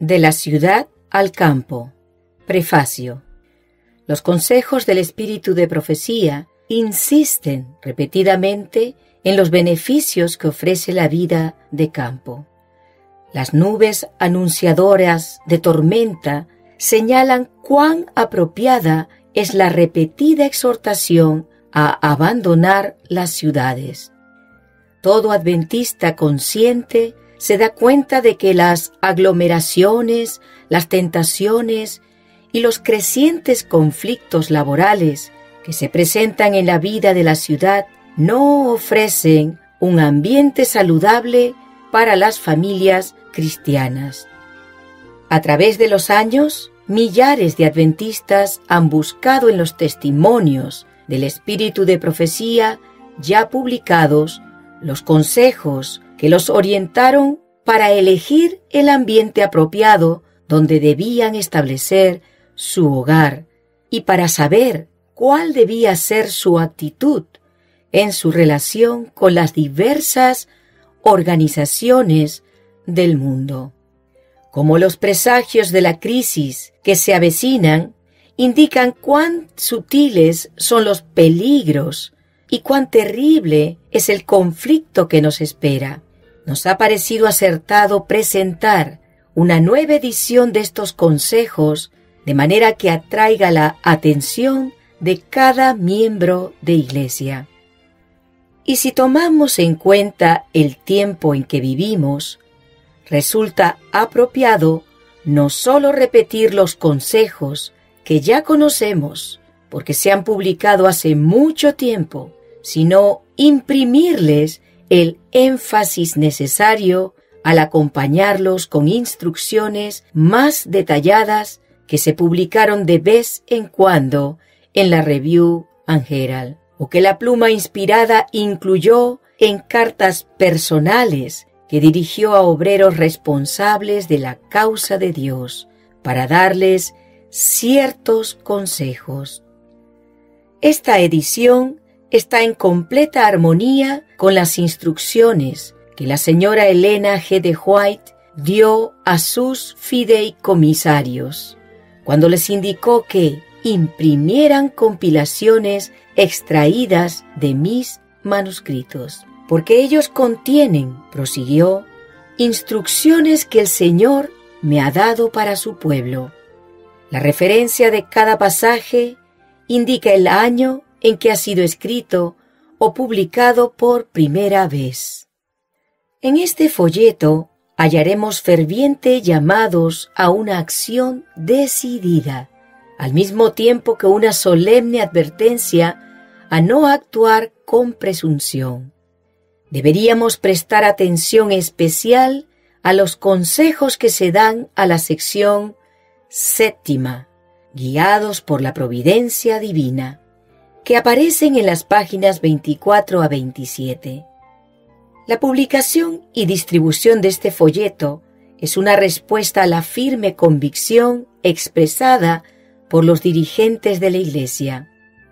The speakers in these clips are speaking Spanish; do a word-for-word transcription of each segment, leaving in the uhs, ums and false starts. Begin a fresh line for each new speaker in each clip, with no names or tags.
De la ciudad al campo. Prefacio. Los consejos del espíritu de profecía insisten repetidamente en los beneficios que ofrece la vida de campo. Las nubes anunciadoras de tormenta señalan cuán apropiada es la repetida exhortación a abandonar las ciudades. Todo adventista consciente se da cuenta de que las aglomeraciones, las tentaciones y los crecientes conflictos laborales que se presentan en la vida de la ciudad no ofrecen un ambiente saludable para las familias cristianas. A través de los años, millares de adventistas han buscado en los testimonios del espíritu de profecía ya publicados los consejos que los orientaron para elegir el ambiente apropiado donde debían establecer su hogar y para saber cuál debía ser su actitud en su relación con las diversas organizaciones del mundo. Como los presagios de la crisis que se avecinan indican cuán sutiles son los peligros y cuán terrible es el conflicto que nos espera, nos ha parecido acertado presentar una nueva edición de estos consejos de manera que atraiga la atención de cada miembro de Iglesia. Y si tomamos en cuenta el tiempo en que vivimos, resulta apropiado no solo repetir los consejos que ya conocemos, porque se han publicado hace mucho tiempo, sino imprimirles el énfasis necesario al acompañarlos con instrucciones más detalladas que se publicaron de vez en cuando en la Review and Herald, o que la pluma inspirada incluyó en cartas personales que dirigió a obreros responsables de la causa de Dios para darles ciertos consejos. Esta edición está en completa armonía con las instrucciones que la señora Elena G. de White dio a sus fideicomisarios, cuando les indicó que imprimieran compilaciones extraídas de mis manuscritos, porque ellos contienen, prosiguió, instrucciones que el Señor me ha dado para su pueblo. La referencia de cada pasaje indica el año en que ha sido escrito o publicado por primera vez. En este folleto hallaremos fervientes llamados a una acción decidida, al mismo tiempo que una solemne advertencia a no actuar con presunción. Deberíamos prestar atención especial a los consejos que se dan a la sección séptima, guiados por la providencia divina, que aparecen en las páginas veinticuatro a veintisiete. La publicación y distribución de este folleto es una respuesta a la firme convicción expresada por los dirigentes de la Iglesia,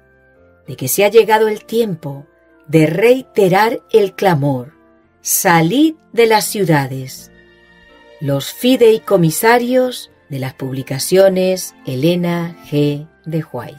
de que se ha llegado el tiempo de reiterar el clamor: salid de las ciudades. Los fideicomisarios de las publicaciones Elena G. de White.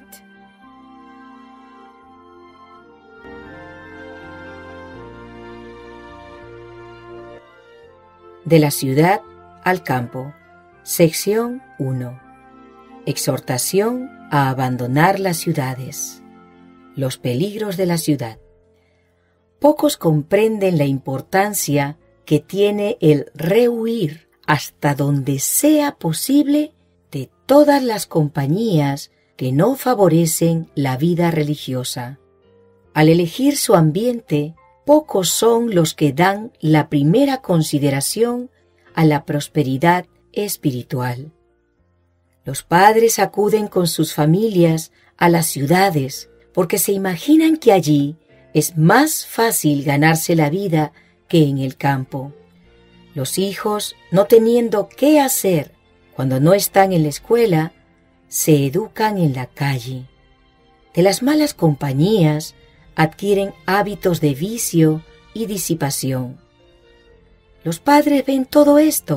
De la ciudad al campo. Sección uno. Exhortación a abandonar las ciudades. Los peligros de la ciudad. Pocos comprenden la importancia que tiene el rehuir hasta donde sea posible de todas las compañías que no favorecen la vida religiosa. Al elegir su ambiente, pocos son los que dan la primera consideración a la prosperidad espiritual. Los padres acuden con sus familias a las ciudades porque se imaginan que allí es más fácil ganarse la vida que en el campo. Los hijos, no teniendo qué hacer cuando no están en la escuela, se educan en la calle. De las malas compañías adquieren hábitos de vicio y disipación. Los padres ven todo esto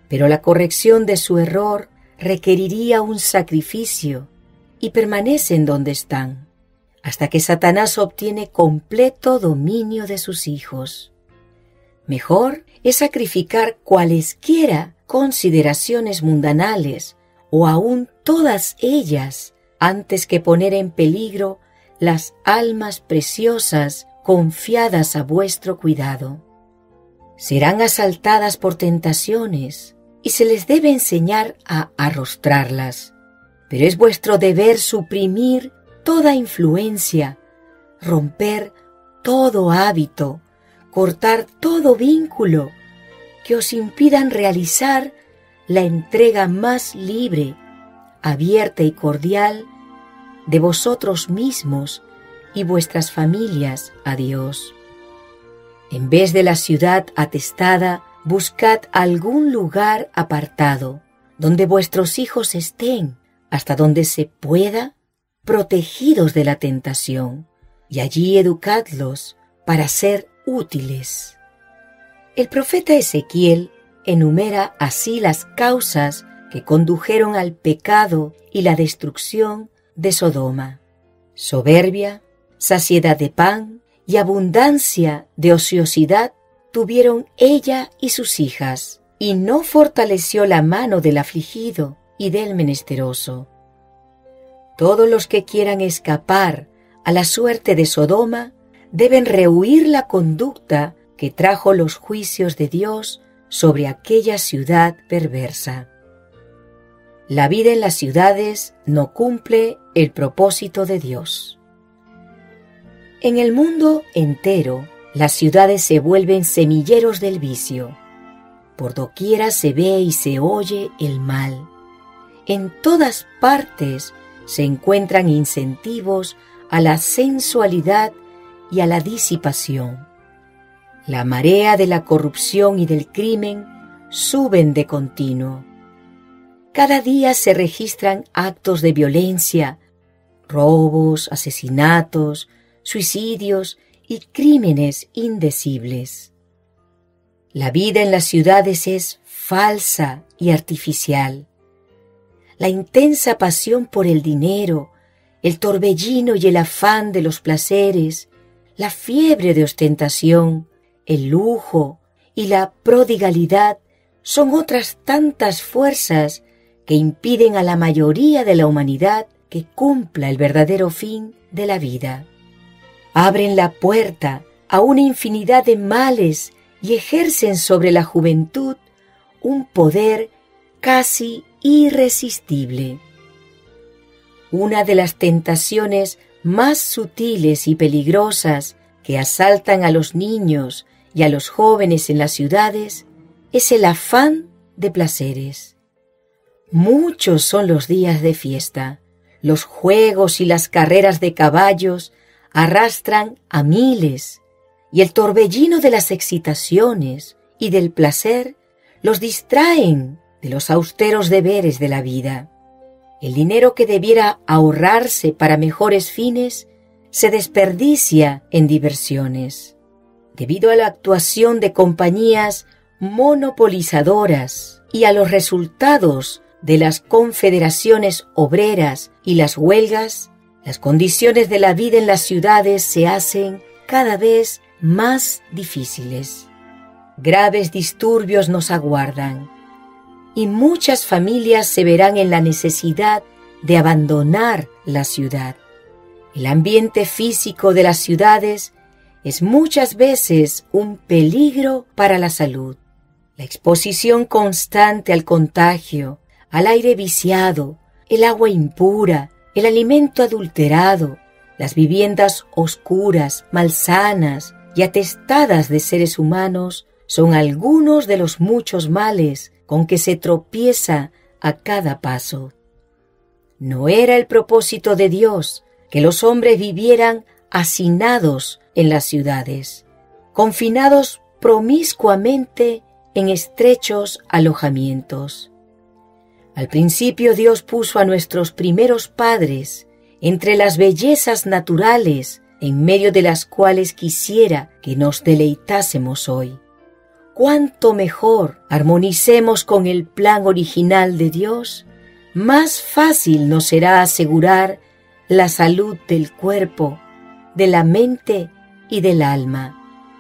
pero la corrección de su error requeriría un sacrificio y permanecen donde están, hasta que Satanás obtiene completo dominio de sus hijos. Mejor es sacrificar cualesquiera consideraciones mundanales o aún todas ellas antes que poner en peligro las almas preciosas confiadas a vuestro cuidado. Serán asaltadas por tentaciones y se les debe enseñar a arrostrarlas, pero es vuestro deber suprimir toda influencia, romper todo hábito, cortar todo vínculo que os impidan realizar la entrega más libre, abierta y cordial de vosotros mismos y vuestras familias a Dios. En vez de la ciudad atestada, buscad algún lugar apartado, donde vuestros hijos estén, hasta donde se pueda, protegidos de la tentación, y allí educadlos para ser útiles. El profeta Ezequiel enumera así las causas que condujeron al pecado y la destrucción de Sodoma: soberbia, saciedad de pan y abundancia de ociosidad tuvieron ella y sus hijas, y no fortaleció la mano del afligido y del menesteroso. Todos los que quieran escapar a la suerte de Sodoma deben rehuir la conducta que trajo los juicios de Dios sobre aquella ciudad perversa. La vida en las ciudades no cumple el propósito de Dios. En el mundo entero, las ciudades se vuelven semilleros del vicio. Por doquiera se ve y se oye el mal. En todas partes se encuentran incentivos a la sensualidad y a la disipación. La marea de la corrupción y del crimen suben de continuo. Cada día se registran actos de violencia, robos, asesinatos, suicidios y crímenes indecibles. La vida en las ciudades es falsa y artificial. La intensa pasión por el dinero, el torbellino y el afán de los placeres, la fiebre de ostentación, el lujo y la prodigalidad son otras tantas fuerzas que impiden a la mayoría de la humanidad que cumpla el verdadero fin de la vida. Abren la puerta a una infinidad de males y ejercen sobre la juventud un poder casi irresistible. Una de las tentaciones más sutiles y peligrosas que asaltan a los niños y a los jóvenes en las ciudades es el afán de placeres. Muchos son los días de fiesta. Los juegos y las carreras de caballos arrastran a miles, y el torbellino de las excitaciones y del placer los distraen de los austeros deberes de la vida. El dinero que debiera ahorrarse para mejores fines se desperdicia en diversiones. Debido a la actuación de compañías monopolizadoras y a los resultados de las confederaciones obreras y las huelgas, las condiciones de la vida en las ciudades se hacen cada vez más difíciles. Graves disturbios nos aguardan, y muchas familias se verán en la necesidad de abandonar la ciudad. El ambiente físico de las ciudades es muchas veces un peligro para la salud. La exposición constante al contagio, al aire viciado, el agua impura, el alimento adulterado, las viviendas oscuras, malsanas y atestadas de seres humanos son algunos de los muchos males con que se tropieza a cada paso. No era el propósito de Dios que los hombres vivieran hacinados en las ciudades, confinados promiscuamente en estrechos alojamientos. Al principio Dios puso a nuestros primeros padres entre las bellezas naturales en medio de las cuales quisiera que nos deleitásemos hoy. cuanto mejor armonicemos con el plan original de Dios, más fácil nos será asegurar la salud del cuerpo, de la mente y del alma.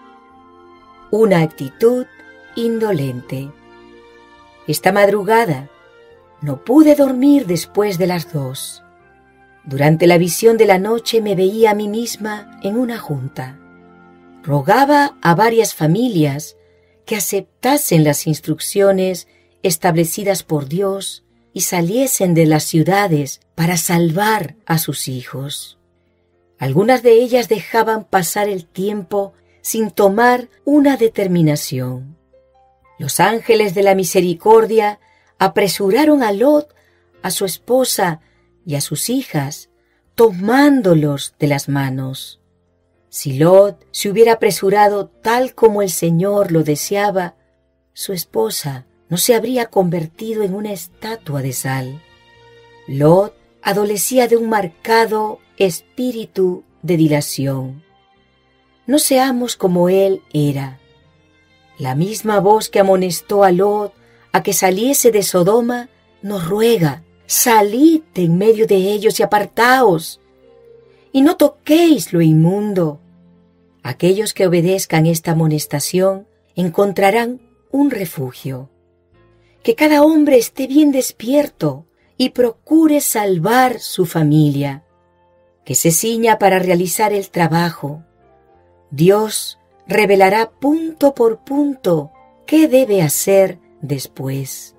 Una actitud indolente. Esta madrugada no pude dormir después de las dos. Durante la visión de la noche me veía a mí misma en una junta. Rogaba a varias familias que aceptasen las instrucciones establecidas por Dios y saliesen de las ciudades para salvar a sus hijos. Algunas de ellas dejaban pasar el tiempo sin tomar una determinación. Los ángeles de la misericordia apresuraron a Lot, a su esposa y a sus hijas, tomándolos de las manos. Si Lot se hubiera apresurado tal como el Señor lo deseaba, su esposa no se habría convertido en una estatua de sal. Lot adolecía de un marcado espíritu de dilación. No seamos como él era. La misma voz que amonestó a Lot a que saliese de Sodoma nos ruega: salid de en medio de ellos y apartaos, y no toquéis lo inmundo. Aquellos que obedezcan esta amonestación encontrarán un refugio. Que cada hombre esté bien despierto y procure salvar su familia. Que se ciña para realizar el trabajo. Dios revelará punto por punto qué debe hacer después.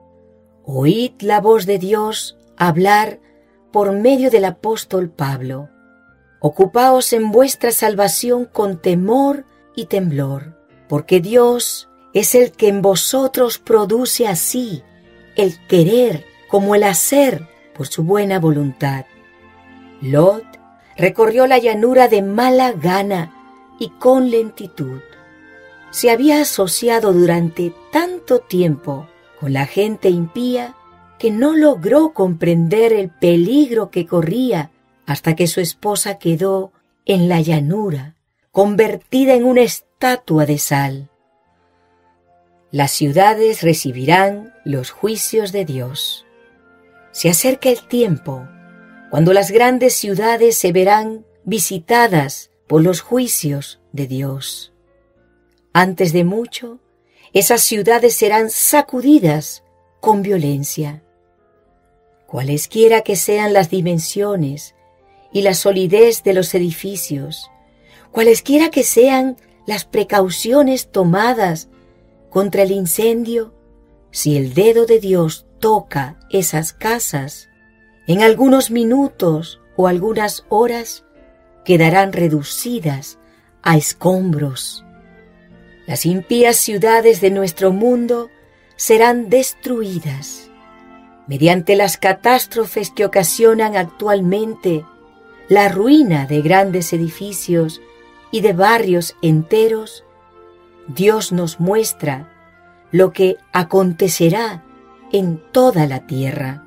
Oíd la voz de Dios hablar por medio del apóstol Pablo. Ocupaos en vuestra salvación con temor y temblor, porque Dios es el que en vosotros produce así el querer como el hacer por su buena voluntad. Lot recorrió la llanura de mala gana y con lentitud. Se había asociado durante tanto tiempo con la gente impía que no logró comprender el peligro que corría hasta que su esposa quedó en la llanura, convertida en una estatua de sal. Las ciudades recibirán los juicios de Dios. Se acerca el tiempo cuando las grandes ciudades se verán visitadas por los juicios de Dios. Antes de mucho, esas ciudades serán sacudidas con violencia. Cualesquiera que sean las dimensiones y la solidez de los edificios, cualesquiera que sean las precauciones tomadas contra el incendio, si el dedo de Dios toca esas casas, en algunos minutos o algunas horas quedarán reducidas a escombros. Las impías ciudades de nuestro mundo serán destruidas. Mediante las catástrofes que ocasionan actualmente la ruina de grandes edificios y de barrios enteros, Dios nos muestra lo que acontecerá en toda la tierra.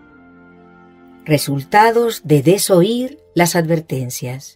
Resultados de desoír las advertencias.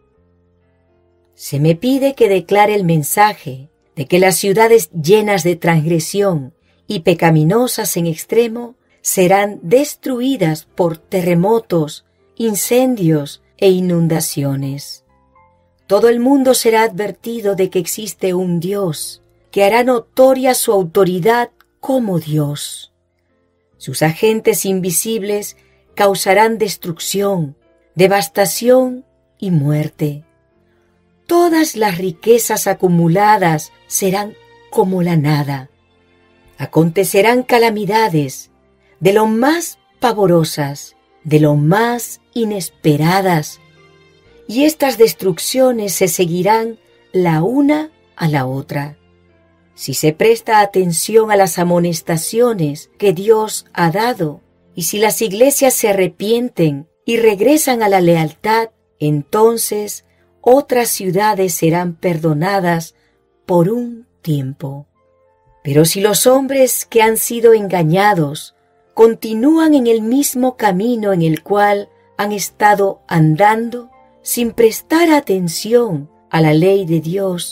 Se me pide que declare el mensaje de que las ciudades llenas de transgresión y pecaminosas en extremo serán destruidas por terremotos, incendios e inundaciones. Todo el mundo será advertido de que existe un Dios que hará notoria su autoridad como Dios. Sus agentes invisibles causarán destrucción, devastación y muerte. Todas las riquezas acumuladas serán como la nada. Acontecerán calamidades de lo más pavorosas, de lo más inesperadas, y estas destrucciones se seguirán la una a la otra. Si se presta atención a las amonestaciones que Dios ha dado, y si las iglesias se arrepienten y regresan a la lealtad, entonces otras ciudades serán perdonadas por un tiempo. Pero si los hombres que han sido engañados continúan en el mismo camino en el cual han estado andando, sin prestar atención a la ley de Dios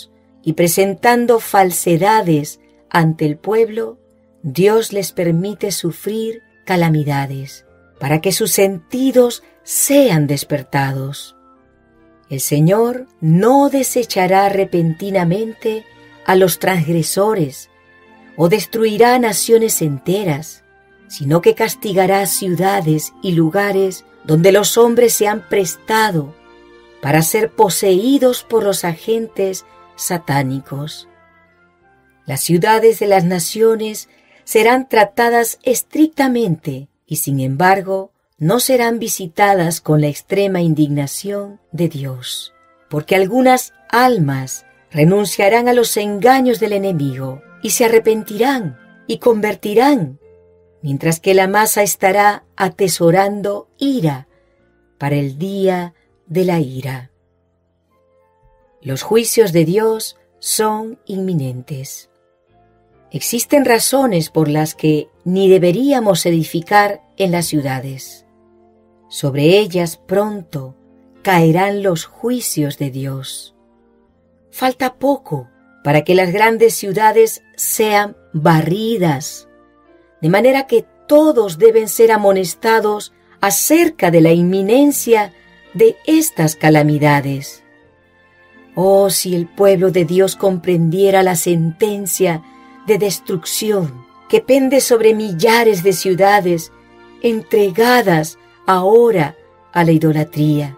y presentando falsedades ante el pueblo, Dios les permite sufrir calamidades para que sus sentidos sean despertados. El Señor no desechará repentinamente a los transgresores o destruirá naciones enteras, sino que castigará ciudades y lugares donde los hombres se han prestado para ser poseídos por los agentes satánicos. Las ciudades de las naciones serán tratadas estrictamente y, sin embargo, no serán visitadas con la extrema indignación de Dios, porque algunas almas renunciarán a los engaños del enemigo y se arrepentirán y convertirán, mientras que la masa estará atesorando ira para el día de la ira. Los juicios de Dios son inminentes. Existen razones por las que ni deberíamos edificar en las ciudades. Sobre ellas pronto caerán los juicios de Dios. Falta poco para que las grandes ciudades sean barridas, de manera que todos deben ser amonestados acerca de la inminencia de estas calamidades. Oh, si el pueblo de Dios comprendiera la sentencia de destrucción que pende sobre millares de ciudades entregadas ahora a la idolatría.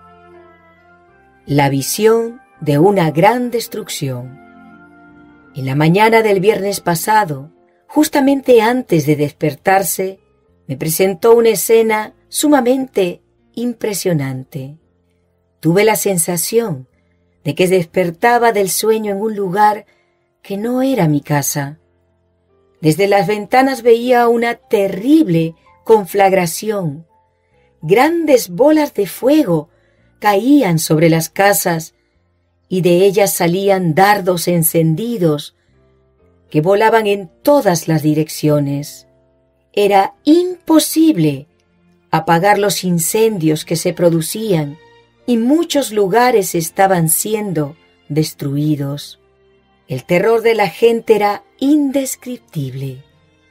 La visión de una gran destrucción. En la mañana del viernes pasado, justamente antes de despertarse, me presentó una escena sumamente impresionante. Tuve la sensación de que despertaba del sueño en un lugar que no era mi casa. Desde las ventanas veía una terrible conflagración. Grandes bolas de fuego caían sobre las casas y de ellas salían dardos encendidos que volaban en todas las direcciones. Era imposible apagar los incendios que se producían y muchos lugares estaban siendo destruidos. El terror de la gente era indescriptible.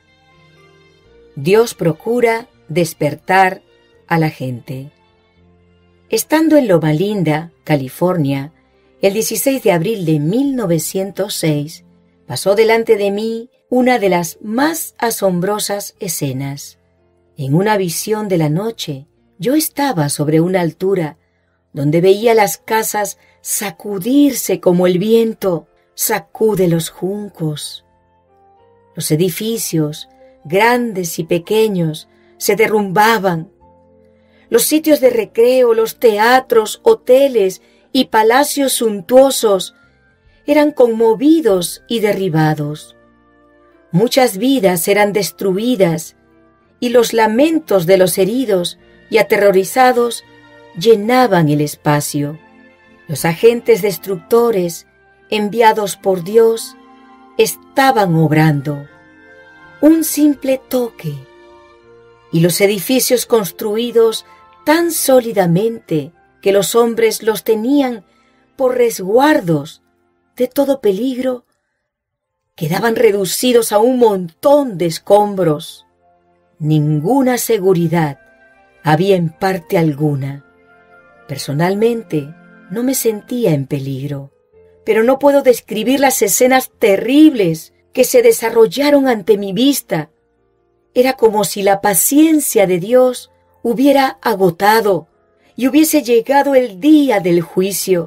Dios procura despertar a la gente. Estando en Loma Linda, California, el dieciséis de abril de mil novecientos seis, pasó delante de mí una de las más asombrosas escenas. En una visión de la noche, yo estaba sobre una altura donde veía las casas sacudirse como el viento sacude los juncos. Los edificios, grandes y pequeños, se derrumbaban. Los sitios de recreo, los teatros, hoteles y palacios suntuosos eran conmovidos y derribados. Muchas vidas eran destruidas y los lamentos de los heridos y aterrorizados llenaban el espacio. Los agentes destructores enviados por Dios estaban obrando. Un simple toque y los edificios construidos tan sólidamente que los hombres los tenían por resguardos de todo peligro, quedaban reducidos a un montón de escombros. Ninguna seguridad había en parte alguna. Personalmente, no me sentía en peligro, pero no puedo describir las escenas terribles que se desarrollaron ante mi vista. Era como si la paciencia de Dios hubiera agotado y hubiese llegado el día del juicio.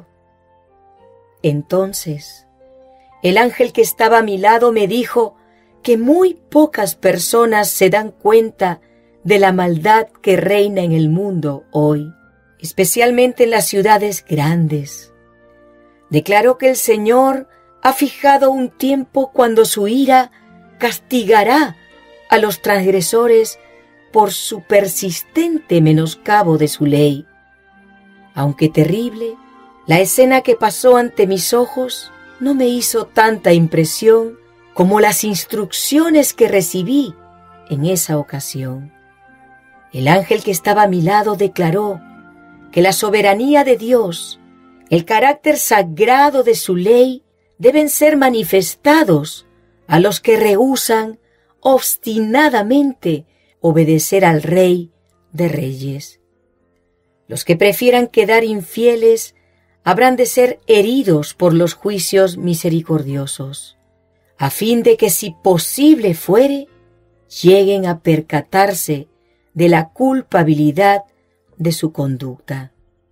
Entonces, el ángel que estaba a mi lado me dijo que muy pocas personas se dan cuenta de la maldad que reina en el mundo hoy, especialmente en las ciudades grandes. Declaró que el Señor ha fijado un tiempo cuando su ira castigará a los transgresores por su persistente menoscabo de su ley. Aunque terrible, la escena que pasó ante mis ojos no me hizo tanta impresión como las instrucciones que recibí en esa ocasión. El ángel que estaba a mi lado declaró que la soberanía de Dios, el carácter sagrado de su ley, deben ser manifestados a los que rehúsan obstinadamente obedecer al Rey de Reyes. Los que prefieran quedar infieles habrán de ser heridos por los juicios misericordiosos, a fin de que, si posible fuere, lleguen a percatarse de la culpabilidad de su conducta.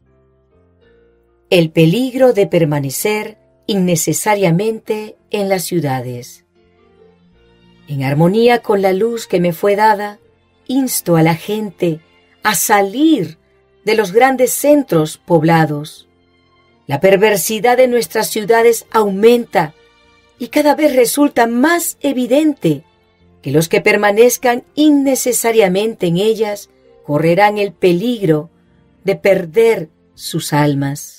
El peligro de permanecer innecesariamente en las ciudades. En armonía con la luz que me fue dada, insto a la gente a salir de los grandes centros poblados. La perversidad de nuestras ciudades aumenta y cada vez resulta más evidente que los que permanezcan innecesariamente en ellas correrán el peligro de perder sus almas.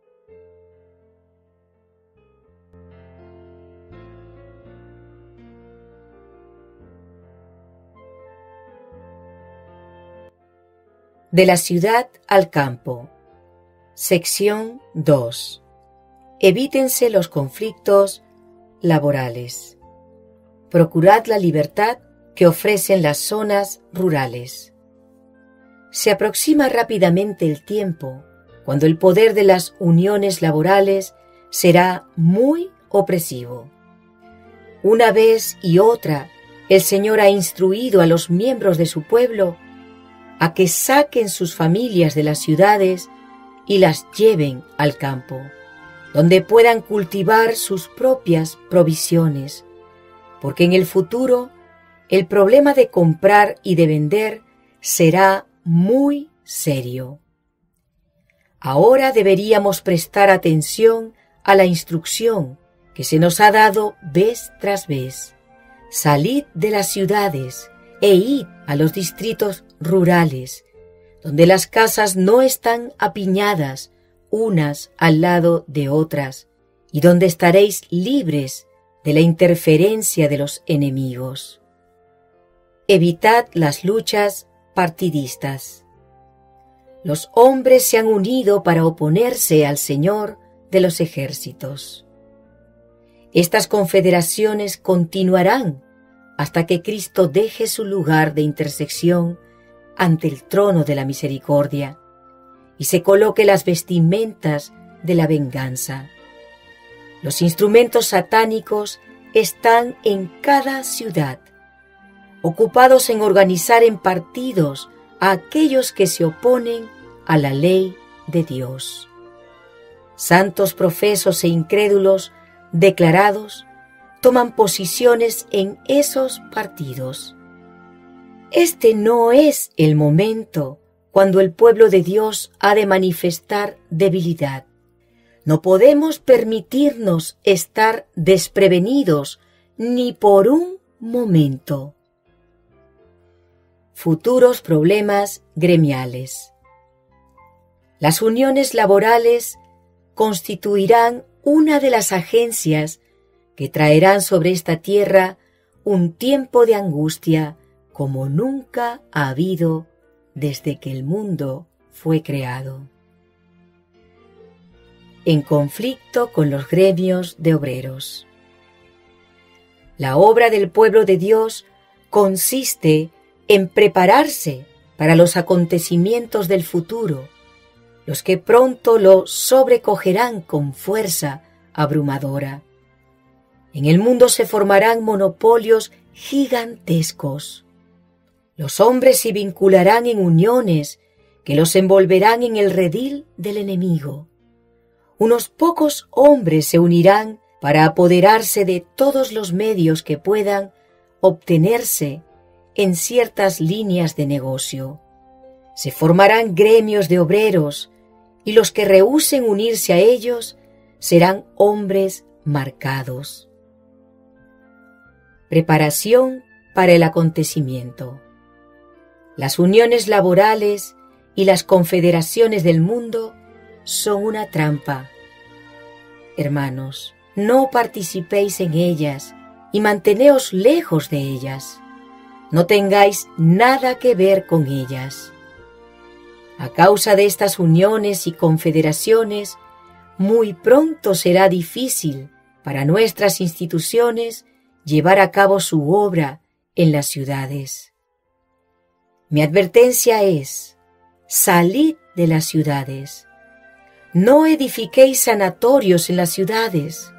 De la ciudad al campo. Sección dos. Evítense los conflictos laborales. Procurad la libertad que ofrecen las zonas rurales. Se aproxima rápidamente el tiempo cuando el poder de las uniones laborales será muy opresivo. Una vez y otra, el Señor ha instruido a los miembros de su pueblo a que saquen sus familias de las ciudades y las lleven al campo, donde puedan cultivar sus propias provisiones, porque en el futuro el problema de comprar y de vender será muy serio. Ahora deberíamos prestar atención a la instrucción que se nos ha dado vez tras vez. Salid de las ciudades e id a los distritos rurales, donde las casas no están apiñadas unas al lado de otras, y donde estaréis libres de la interferencia de los enemigos. Evitad las luchas partidistas. Los hombres se han unido para oponerse al Señor de los ejércitos. Estas confederaciones continuarán hasta que Cristo deje su lugar de intersección ante el trono de la misericordia y se coloque las vestimentas de la venganza. Los instrumentos satánicos están en cada ciudad, ocupados en organizar en partidos a aquellos que se oponen a la ley de Dios. Santos profesos e incrédulos declarados toman posiciones en esos partidos. Este no es el momento cuando el pueblo de Dios ha de manifestar debilidad. No podemos permitirnos estar desprevenidos ni por un momento. Futuros problemas gremiales. Las uniones laborales constituirán una de las agencias que traerán sobre esta tierra un tiempo de angustia como nunca ha habido desde que el mundo fue creado. En conflicto con los gremios de obreros. La obra del pueblo de Dios consiste en prepararse para los acontecimientos del futuro, los que pronto lo sobrecogerán con fuerza abrumadora. En el mundo se formarán monopolios gigantescos. Los hombres se vincularán en uniones que los envolverán en el redil del enemigo. Unos pocos hombres se unirán para apoderarse de todos los medios que puedan obtenerse en ciertas líneas de negocio. Se formarán gremios de obreros y los que rehúsen unirse a ellos serán hombres marcados. Preparación para el acontecimiento. Las uniones laborales y las confederaciones del mundo son una trampa. Hermanos, no participéis en ellas y manteneos lejos de ellas. No tengáis nada que ver con ellas. A causa de estas uniones y confederaciones, muy pronto será difícil para nuestras instituciones llevar a cabo su obra en las ciudades. Mi advertencia es: salid de las ciudades. No edifiquéis sanatorios en las ciudades.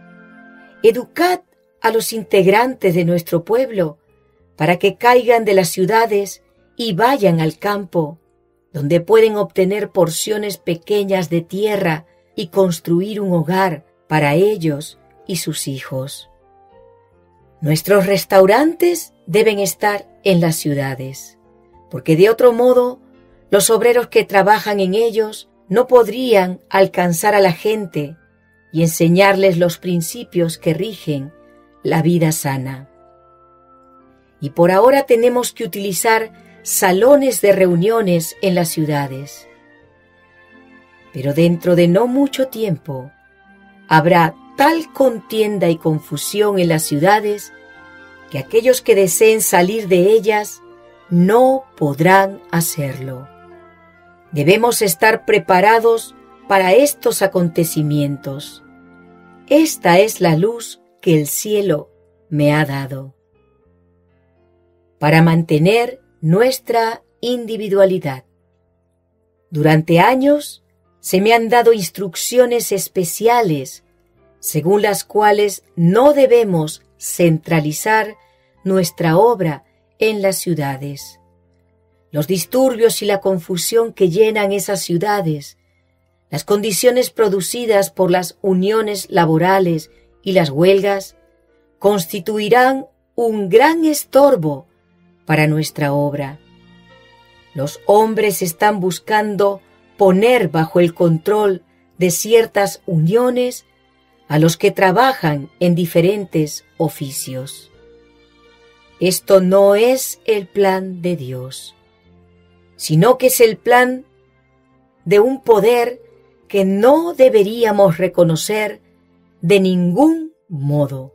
Educad a los integrantes de nuestro pueblo para que caigan de las ciudades y vayan al campo, donde pueden obtener porciones pequeñas de tierra y construir un hogar para ellos y sus hijos. Nuestros restaurantes deben estar en las ciudades, porque de otro modo los obreros que trabajan en ellos no podrían alcanzar a la gente y enseñarles los principios que rigen la vida sana. Y por ahora tenemos que utilizar salones de reuniones en las ciudades. Pero dentro de no mucho tiempo habrá tal contienda y confusión en las ciudades que aquellos que deseen salir de ellas no podrán hacerlo. Debemos estar preparados para estos acontecimientos. Esta es la luz que el cielo me ha dado. Para mantener nuestra individualidad. Durante años se me han dado instrucciones especiales según las cuales no debemos centralizar nuestra obra en las ciudades. Los disturbios y la confusión que llenan esas ciudades, las condiciones producidas por las uniones laborales y las huelgas, constituirán un gran estorbo para nuestra obra. Los hombres están buscando poner bajo el control de ciertas uniones a los que trabajan en diferentes oficios. Esto no es el plan de Dios, sino que es el plan de un poder que no deberíamos reconocer de ningún modo.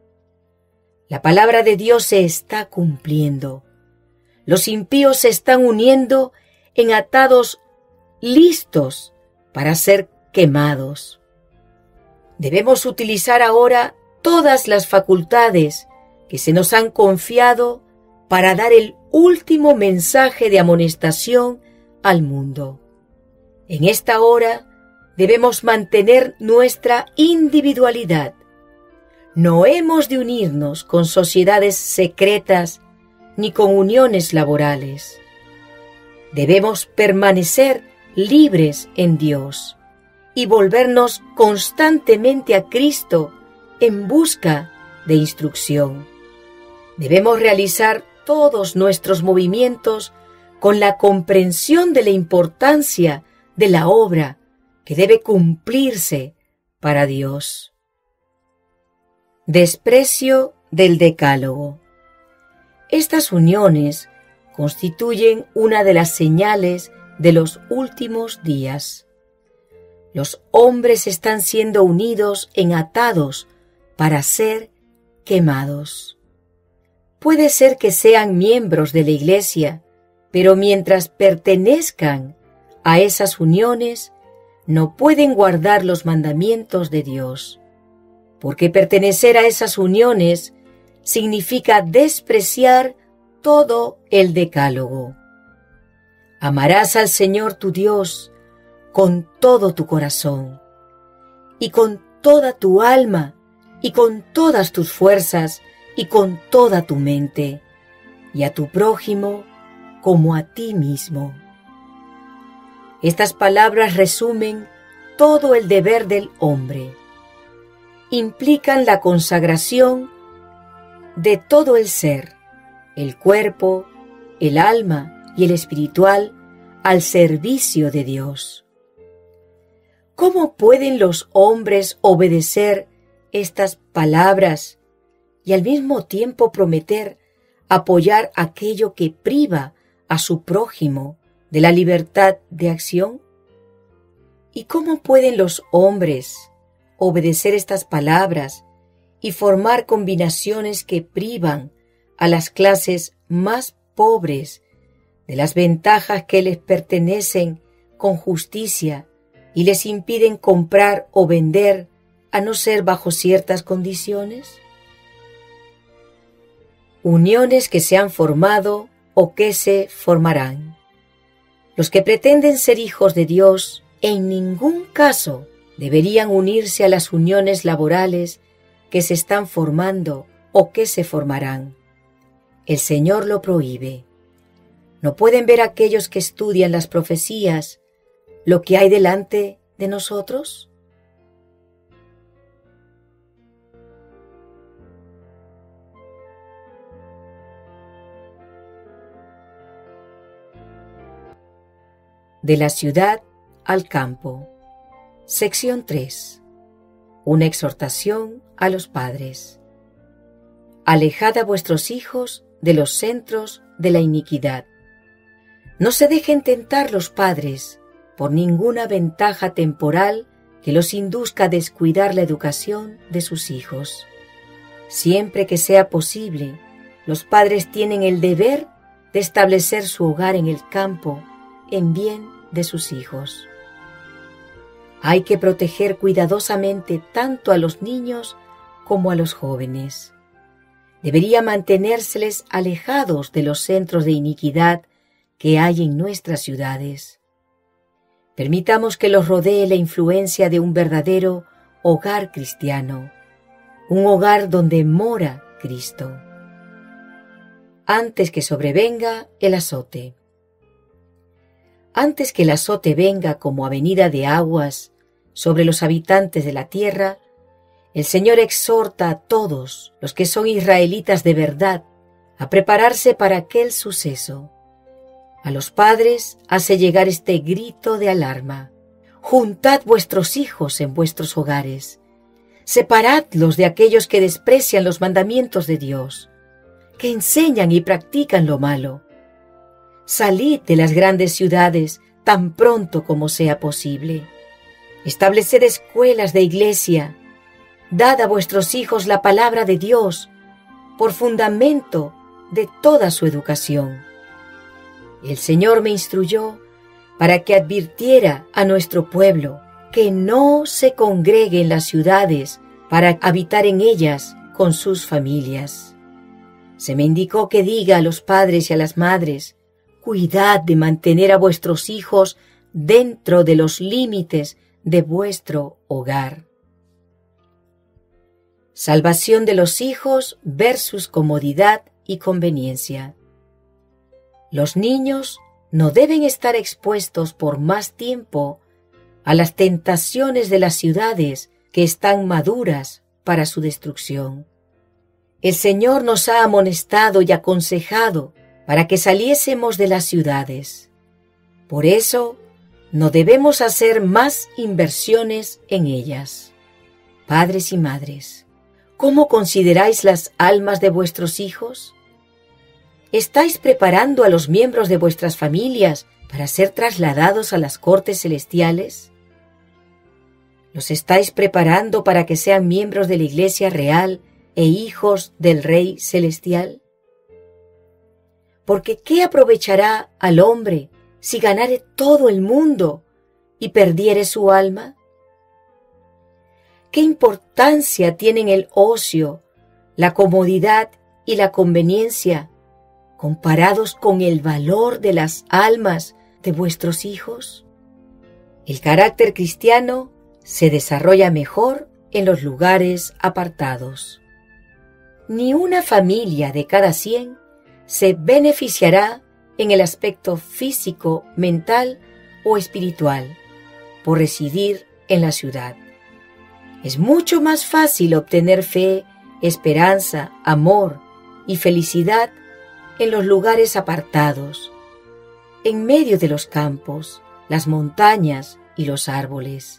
La palabra de Dios se está cumpliendo. Los impíos se están uniendo en atados listos para ser quemados. Debemos utilizar ahora todas las facultades que se nos han confiado para dar el último mensaje de amonestación al mundo. En esta hora debemos mantener nuestra individualidad. No hemos de unirnos con sociedades secretas ni con uniones laborales. Debemos permanecer libres en Dios y volvernos constantemente a Cristo en busca de instrucción. Debemos realizar todos nuestros movimientos con la comprensión de la importancia de la obra que debe cumplirse para Dios. Desprecio del Decálogo. Estas uniones constituyen una de las señales de los últimos días. Los hombres están siendo unidos en atados para ser quemados. Puede ser que sean miembros de la Iglesia, pero mientras pertenezcan a esas uniones, no pueden guardar los mandamientos de Dios, porque pertenecer a esas uniones significa despreciar todo el Decálogo. Amarás al Señor tu Dios con todo tu corazón, y con toda tu alma, y con todas tus fuerzas, y con toda tu mente, y a tu prójimo como a ti mismo. Estas palabras resumen todo el deber del hombre. Implican la consagración de todo el ser, el cuerpo, el alma y el espiritual, al servicio de Dios. ¿Cómo pueden los hombres obedecer estas palabras y al mismo tiempo prometer apoyar aquello que priva a su prójimo de la libertad de acción? ¿Y cómo pueden los hombres obedecer estas palabras y formar combinaciones que privan a las clases más pobres de las ventajas que les pertenecen con justicia y les impiden comprar o vender a no ser bajo ciertas condiciones? Uniones que se han formado o que se formarán. Los que pretenden ser hijos de Dios en ningún caso deberían unirse a las uniones laborales que se están formando o que se formarán. El Señor lo prohíbe. ¿No pueden ver aquellos que estudian las profecías lo que hay delante de nosotros? De la ciudad al campo. Sección tres. Una exhortación a los padres. Alejad a vuestros hijos de los centros de la iniquidad. No se dejen tentar los padres por ninguna ventaja temporal que los induzca a descuidar la educación de sus hijos. Siempre que sea posible, los padres tienen el deber de establecer su hogar en el campo en bien de sus hijos. Hay que proteger cuidadosamente tanto a los niños como a los jóvenes. Debería mantenérseles alejados de los centros de iniquidad que hay en nuestras ciudades. Permitamos que los rodee la influencia de un verdadero hogar cristiano, un hogar donde mora Cristo. Antes que sobrevenga el azote. Antes que el azote venga como avenida de aguas sobre los habitantes de la tierra, el Señor exhorta a todos los que son israelitas de verdad a prepararse para aquel suceso. A los padres hace llegar este grito de alarma: juntad vuestros hijos en vuestros hogares, separadlos de aquellos que desprecian los mandamientos de Dios, que enseñan y practican lo malo. Salid de las grandes ciudades tan pronto como sea posible. Estableced escuelas de iglesia. Dad a vuestros hijos la palabra de Dios por fundamento de toda su educación. El Señor me instruyó para que advirtiera a nuestro pueblo que no se congregue en las ciudades para habitar en ellas con sus familias. Se me indicó que diga a los padres y a las madres: cuidad de mantener a vuestros hijos dentro de los límites de vuestro hogar. Salvación de los hijos versus comodidad y conveniencia. Los niños no deben estar expuestos por más tiempo a las tentaciones de las ciudades que están maduras para su destrucción. El Señor nos ha amonestado y aconsejado para que saliésemos de las ciudades. Por eso, no debemos hacer más inversiones en ellas. Padres y madres, ¿cómo consideráis las almas de vuestros hijos? ¿Estáis preparando a los miembros de vuestras familias para ser trasladados a las cortes celestiales? ¿Los estáis preparando para que sean miembros de la Iglesia real e hijos del Rey celestial? Porque ¿qué aprovechará al hombre si ganare todo el mundo y perdiere su alma? ¿Qué importancia tienen el ocio, la comodidad y la conveniencia comparados con el valor de las almas de vuestros hijos? El carácter cristiano se desarrolla mejor en los lugares apartados. Ni una familia de cada cien se beneficiará en el aspecto físico, mental o espiritual por residir en la ciudad. Es mucho más fácil obtener fe, esperanza, amor y felicidad en los lugares apartados, en medio de los campos, las montañas y los árboles.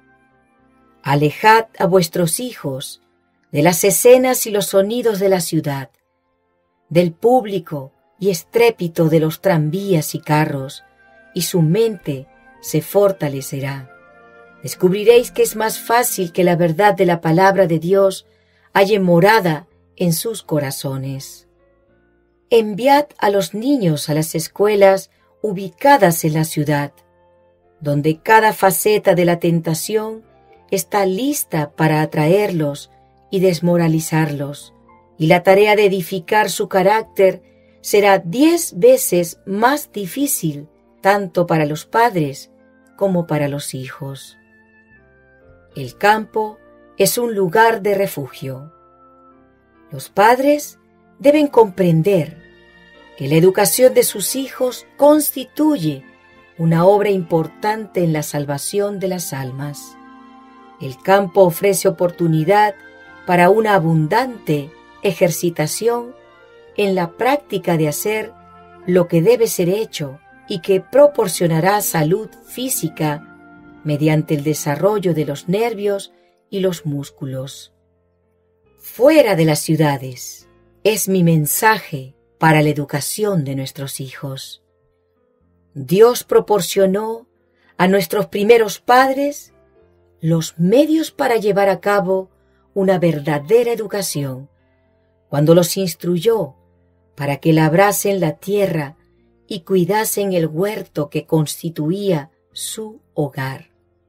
Alejad a vuestros hijos de las escenas y los sonidos de la ciudad, del público y estrépito de los tranvías y carros, y su mente se fortalecerá. Descubriréis que es más fácil que la verdad de la palabra de Dios halle morada en sus corazones. Enviad a los niños a las escuelas ubicadas en la ciudad, donde cada faceta de la tentación está lista para atraerlos y desmoralizarlos, y la tarea de edificar su carácter será diez veces más difícil tanto para los padres como para los hijos. El campo es un lugar de refugio. Los padres deben comprender que la educación de sus hijos constituye una obra importante en la salvación de las almas. El campo ofrece oportunidad para una abundante ejercitación en la práctica de hacer lo que debe ser hecho y que proporcionará salud física mediante el desarrollo de los nervios y los músculos. Fuera de las ciudades es mi mensaje para la educación de nuestros hijos. Dios proporcionó a nuestros primeros padres los medios para llevar a cabo una verdadera educación, cuando los instruyó para que labrasen la tierra y cuidasen el huerto que constituía su hogar.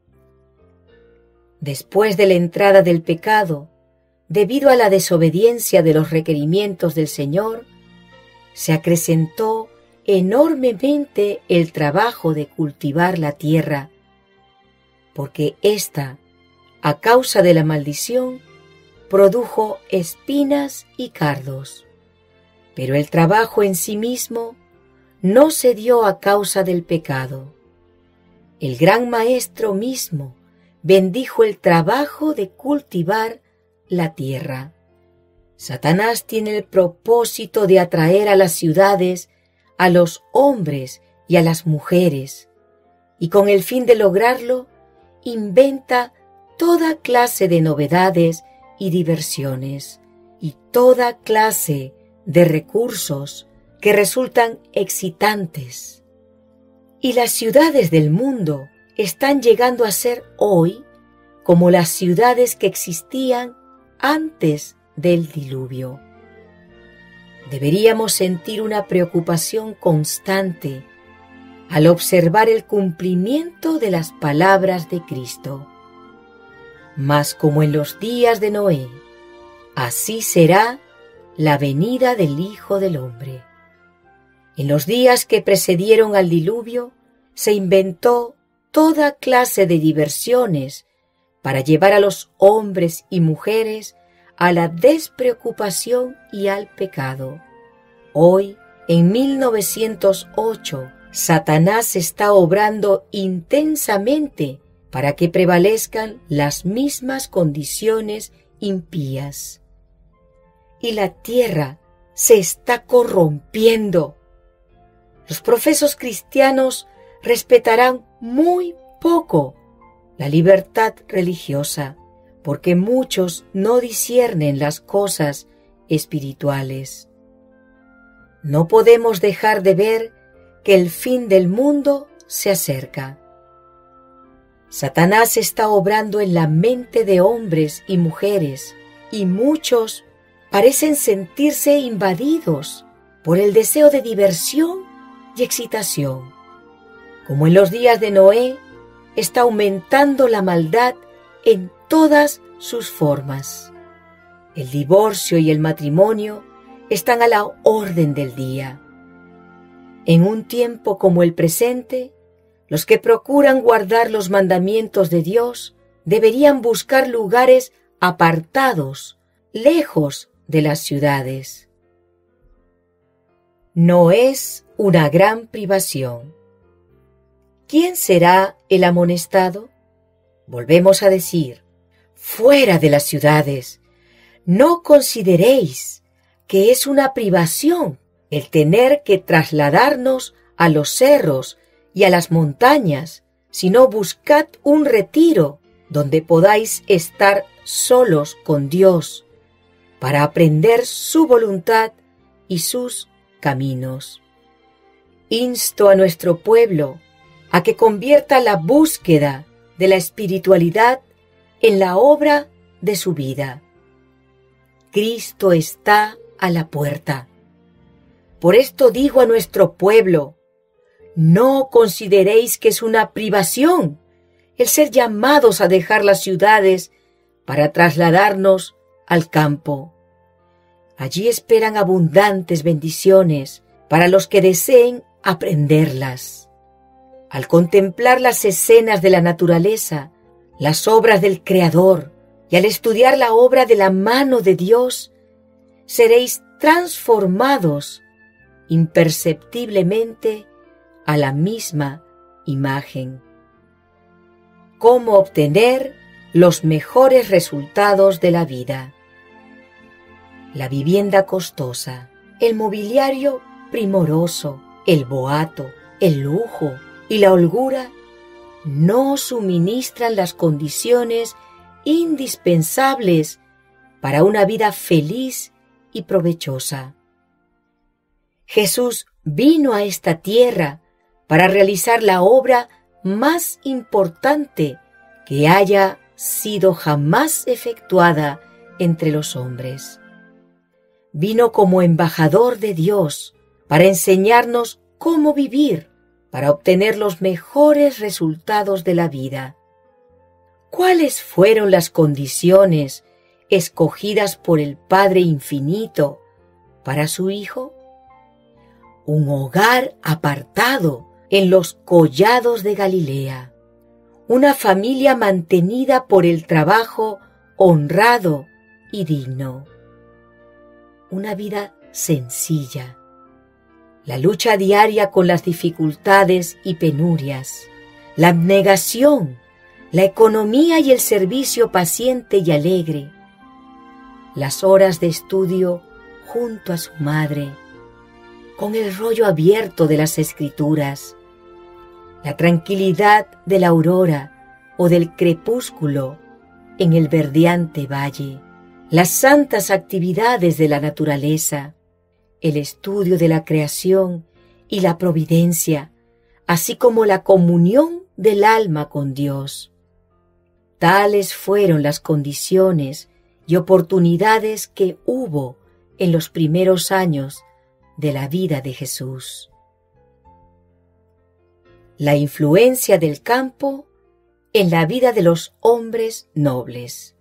Después de la entrada del pecado, debido a la desobediencia de los requerimientos del Señor, se acrecentó enormemente el trabajo de cultivar la tierra, porque ésta, a causa de la maldición, produjo espinas y cardos. Pero el trabajo en sí mismo no se dio a causa del pecado. El gran Maestro mismo bendijo el trabajo de cultivar la tierra. Satanás tiene el propósito de atraer a las ciudades a los hombres y a las mujeres, y con el fin de lograrlo, inventa toda clase de novedades y diversiones, y toda clase de recursos que resultan excitantes. Y las ciudades del mundo están llegando a ser hoy como las ciudades que existían antes del diluvio. Deberíamos sentir una preocupación constante al observar el cumplimiento de las palabras de Cristo. Mas como en los días de Noé, así será la venida del Hijo del Hombre. En los días que precedieron al diluvio, se inventó toda clase de diversiones para llevar a los hombres y mujeres a la despreocupación y al pecado. Hoy, en mil novecientos ocho, Satanás está obrando intensamente para que prevalezcan las mismas condiciones impías. Y la tierra se está corrompiendo. Los profesos cristianos respetarán muy poco la libertad religiosa, porque muchos no disciernen las cosas espirituales. No podemos dejar de ver que el fin del mundo se acerca. Satanás está obrando en la mente de hombres y mujeres, y muchos parecen sentirse invadidos por el deseo de diversión y excitación. Como en los días de Noé, está aumentando la maldad en todas sus formas. El divorcio y el matrimonio están a la orden del día. En un tiempo como el presente, los que procuran guardar los mandamientos de Dios deberían buscar lugares apartados, lejos de las ciudades. No es una gran privación. ¿Quién será el amonestado? Volvemos a decir, fuera de las ciudades. No consideréis que es una privación el tener que trasladarnos a los cerros y a las montañas, sino buscad un retiro donde podáis estar solos con Dios para aprender su voluntad y sus caminos. Insto a nuestro pueblo a que convierta la búsqueda de la espiritualidad en la obra de su vida. Cristo está a la puerta. Por esto digo a nuestro pueblo, no consideréis que es una privación el ser llamados a dejar las ciudades para trasladarnos al campo. Allí esperan abundantes bendiciones para los que deseen aprenderlas. Al contemplar las escenas de la naturaleza, las obras del Creador, y al estudiar la obra de la mano de Dios, seréis transformados imperceptiblemente a la misma imagen. ¿Cómo obtener los mejores resultados de la vida? La vivienda costosa, el mobiliario primoroso, el boato, el lujo y la holgura no suministran las condiciones indispensables para una vida feliz y provechosa. Jesús vino a esta tierra para realizar la obra más importante que haya sido jamás efectuada entre los hombres. Vino como embajador de Dios para enseñarnos cómo vivir, para obtener los mejores resultados de la vida. ¿Cuáles fueron las condiciones escogidas por el Padre Infinito para su Hijo? Un hogar apartado en los collados de Galilea, una familia mantenida por el trabajo honrado y digno, una vida sencilla, la lucha diaria con las dificultades y penurias, la abnegación, la economía y el servicio paciente y alegre, las horas de estudio junto a su madre, con el rollo abierto de las Escrituras, la tranquilidad de la aurora o del crepúsculo en el verdeante valle, las santas actividades de la naturaleza, el estudio de la creación y la providencia, así como la comunión del alma con Dios. Tales fueron las condiciones y oportunidades que hubo en los primeros años de la vida de Jesús. La influencia del campo en la vida de los hombres nobles.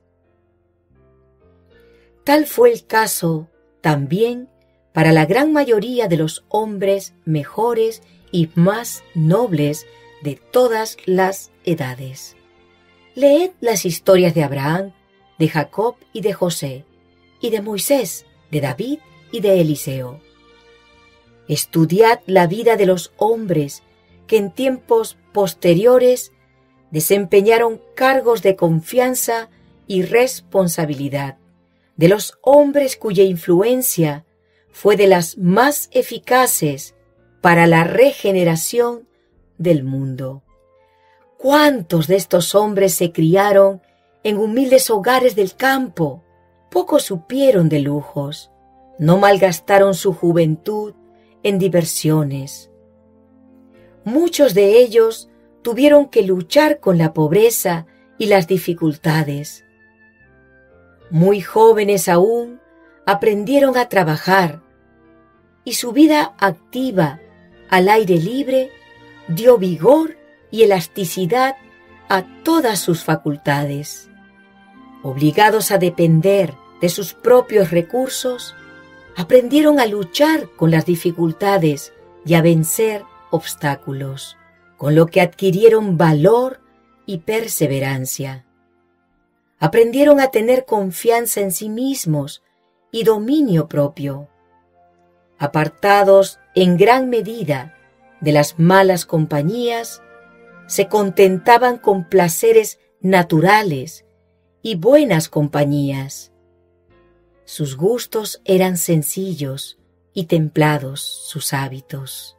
Tal fue el caso también para la gran mayoría de los hombres mejores y más nobles de todas las edades. Leed las historias de Abraham, de Jacob y de José, y de Moisés, de David y de Eliseo. Estudiad la vida de los hombres que en tiempos posteriores desempeñaron cargos de confianza y responsabilidad, de los hombres cuya influencia fue de las más eficaces para la regeneración del mundo. ¿Cuántos de estos hombres se criaron en humildes hogares del campo? Pocos supieron de lujos, no malgastaron su juventud en diversiones. Muchos de ellos tuvieron que luchar con la pobreza y las dificultades. Muy jóvenes aún aprendieron a trabajar, y su vida activa al aire libre dio vigor y elasticidad a todas sus facultades. Obligados a depender de sus propios recursos, aprendieron a luchar con las dificultades y a vencer obstáculos, con lo que adquirieron valor y perseverancia. Aprendieron a tener confianza en sí mismos y dominio propio. Apartados en gran medida de las malas compañías, se contentaban con placeres naturales y buenas compañías. Sus gustos eran sencillos y templados sus hábitos.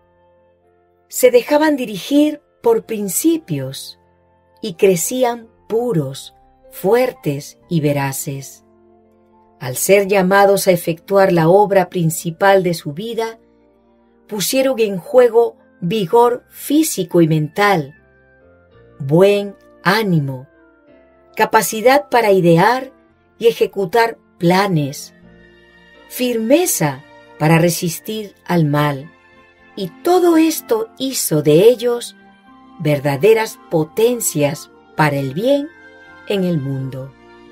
Se dejaban dirigir por principios y crecían puros, fuertes y veraces. Al ser llamados a efectuar la obra principal de su vida, pusieron en juego vigor físico y mental, buen ánimo, capacidad para idear y ejecutar planes, firmeza para resistir al mal, y todo esto hizo de ellos verdaderas potencias para el bien en el mundo.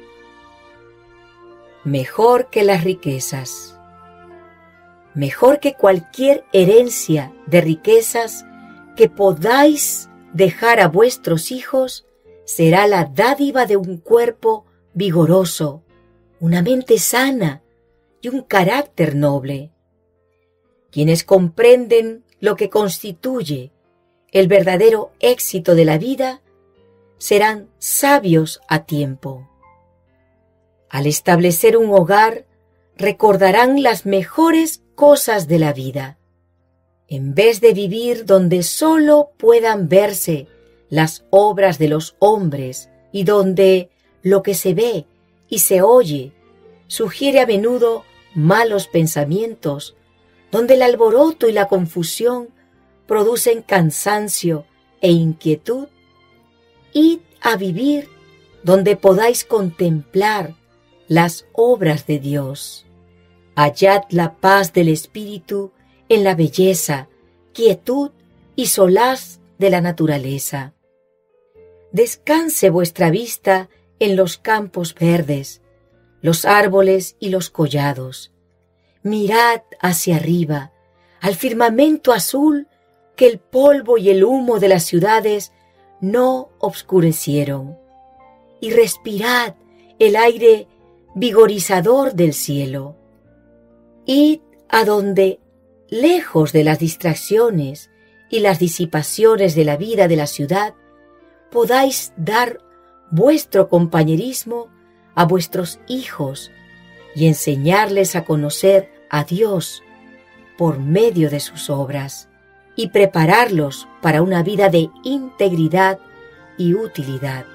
Mejor que las riquezas. Mejor que cualquier herencia de riquezas que podáis dejar a vuestros hijos será la dádiva de un cuerpo vigoroso, una mente sana y un carácter noble. Quienes comprenden lo que constituye el verdadero éxito de la vida serán sabios a tiempo. Al establecer un hogar, recordarán las mejores cosas de la vida, en vez de vivir donde solo puedan verse las obras de los hombres y donde lo que se ve y se oye sugiere a menudo malos pensamientos, donde el alboroto y la confusión producen cansancio e inquietud. Id a vivir donde podáis contemplar las obras de Dios. Hallad la paz del espíritu en la belleza, quietud y solaz de la naturaleza. Descanse vuestra vista en los campos verdes, los árboles y los collados. Mirad hacia arriba, al firmamento azul que el polvo y el humo de las ciudades no obscurecieron, y respirad el aire vigorizador del cielo. Id a donde, lejos de las distracciones y las disipaciones de la vida de la ciudad, podáis dar vuestro compañerismo a vuestros hijos y enseñarles a conocer a Dios por medio de sus obras y prepararlos para una vida de integridad y utilidad.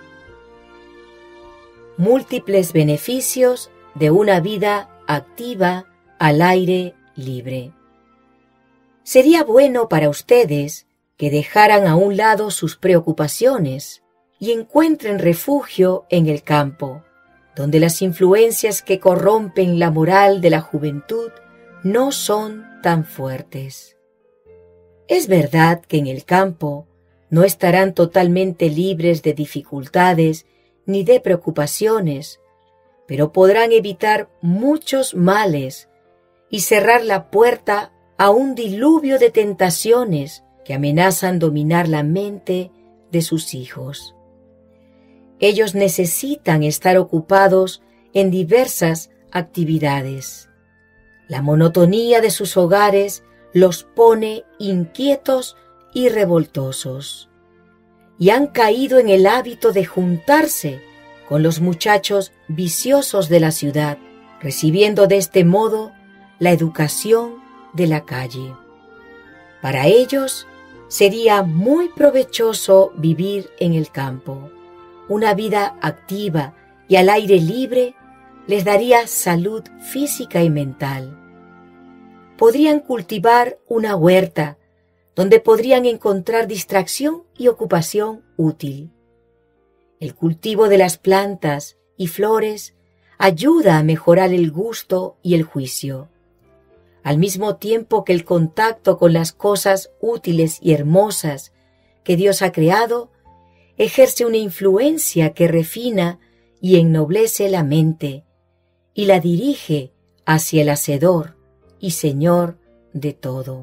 Múltiples beneficios de una vida activa al aire libre. Sería bueno para ustedes que dejaran a un lado sus preocupaciones y encuentren refugio en el campo, donde las influencias que corrompen la moral de la juventud no son tan fuertes. Es verdad que en el campo no estarán totalmente libres de dificultades ni de preocupaciones, pero podrán evitar muchos males y cerrar la puerta a un diluvio de tentaciones que amenazan dominar la mente de sus hijos. Ellos necesitan estar ocupados en diversas actividades. La monotonía de sus hogares los pone inquietos y revoltosos, y han caído en el hábito de juntarse con los muchachos viciosos de la ciudad, recibiendo de este modo la educación de la calle. Para ellos sería muy provechoso vivir en el campo. Una vida activa y al aire libre les daría salud física y mental. Podrían cultivar una huerta donde podrían encontrar distracción y ocupación útil. El cultivo de las plantas y flores ayuda a mejorar el gusto y el juicio, al mismo tiempo que el contacto con las cosas útiles y hermosas que Dios ha creado ejerce una influencia que refina y ennoblece la mente y la dirige hacia el Hacedor y Señor de todo.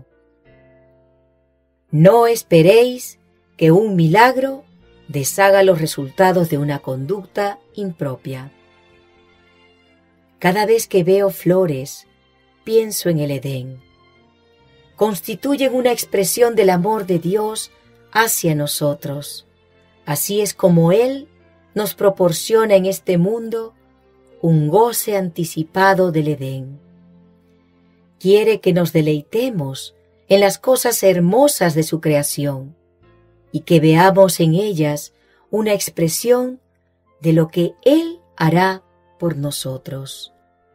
No esperéis que un milagro deshaga los resultados de una conducta impropia. Cada vez que veo flores, pienso en el Edén. Constituyen una expresión del amor de Dios hacia nosotros. Así es como Él nos proporciona en este mundo un goce anticipado del Edén. Quiere que nos deleitemos en las cosas hermosas de su creación y que veamos en ellas una expresión de lo que Él hará por nosotros.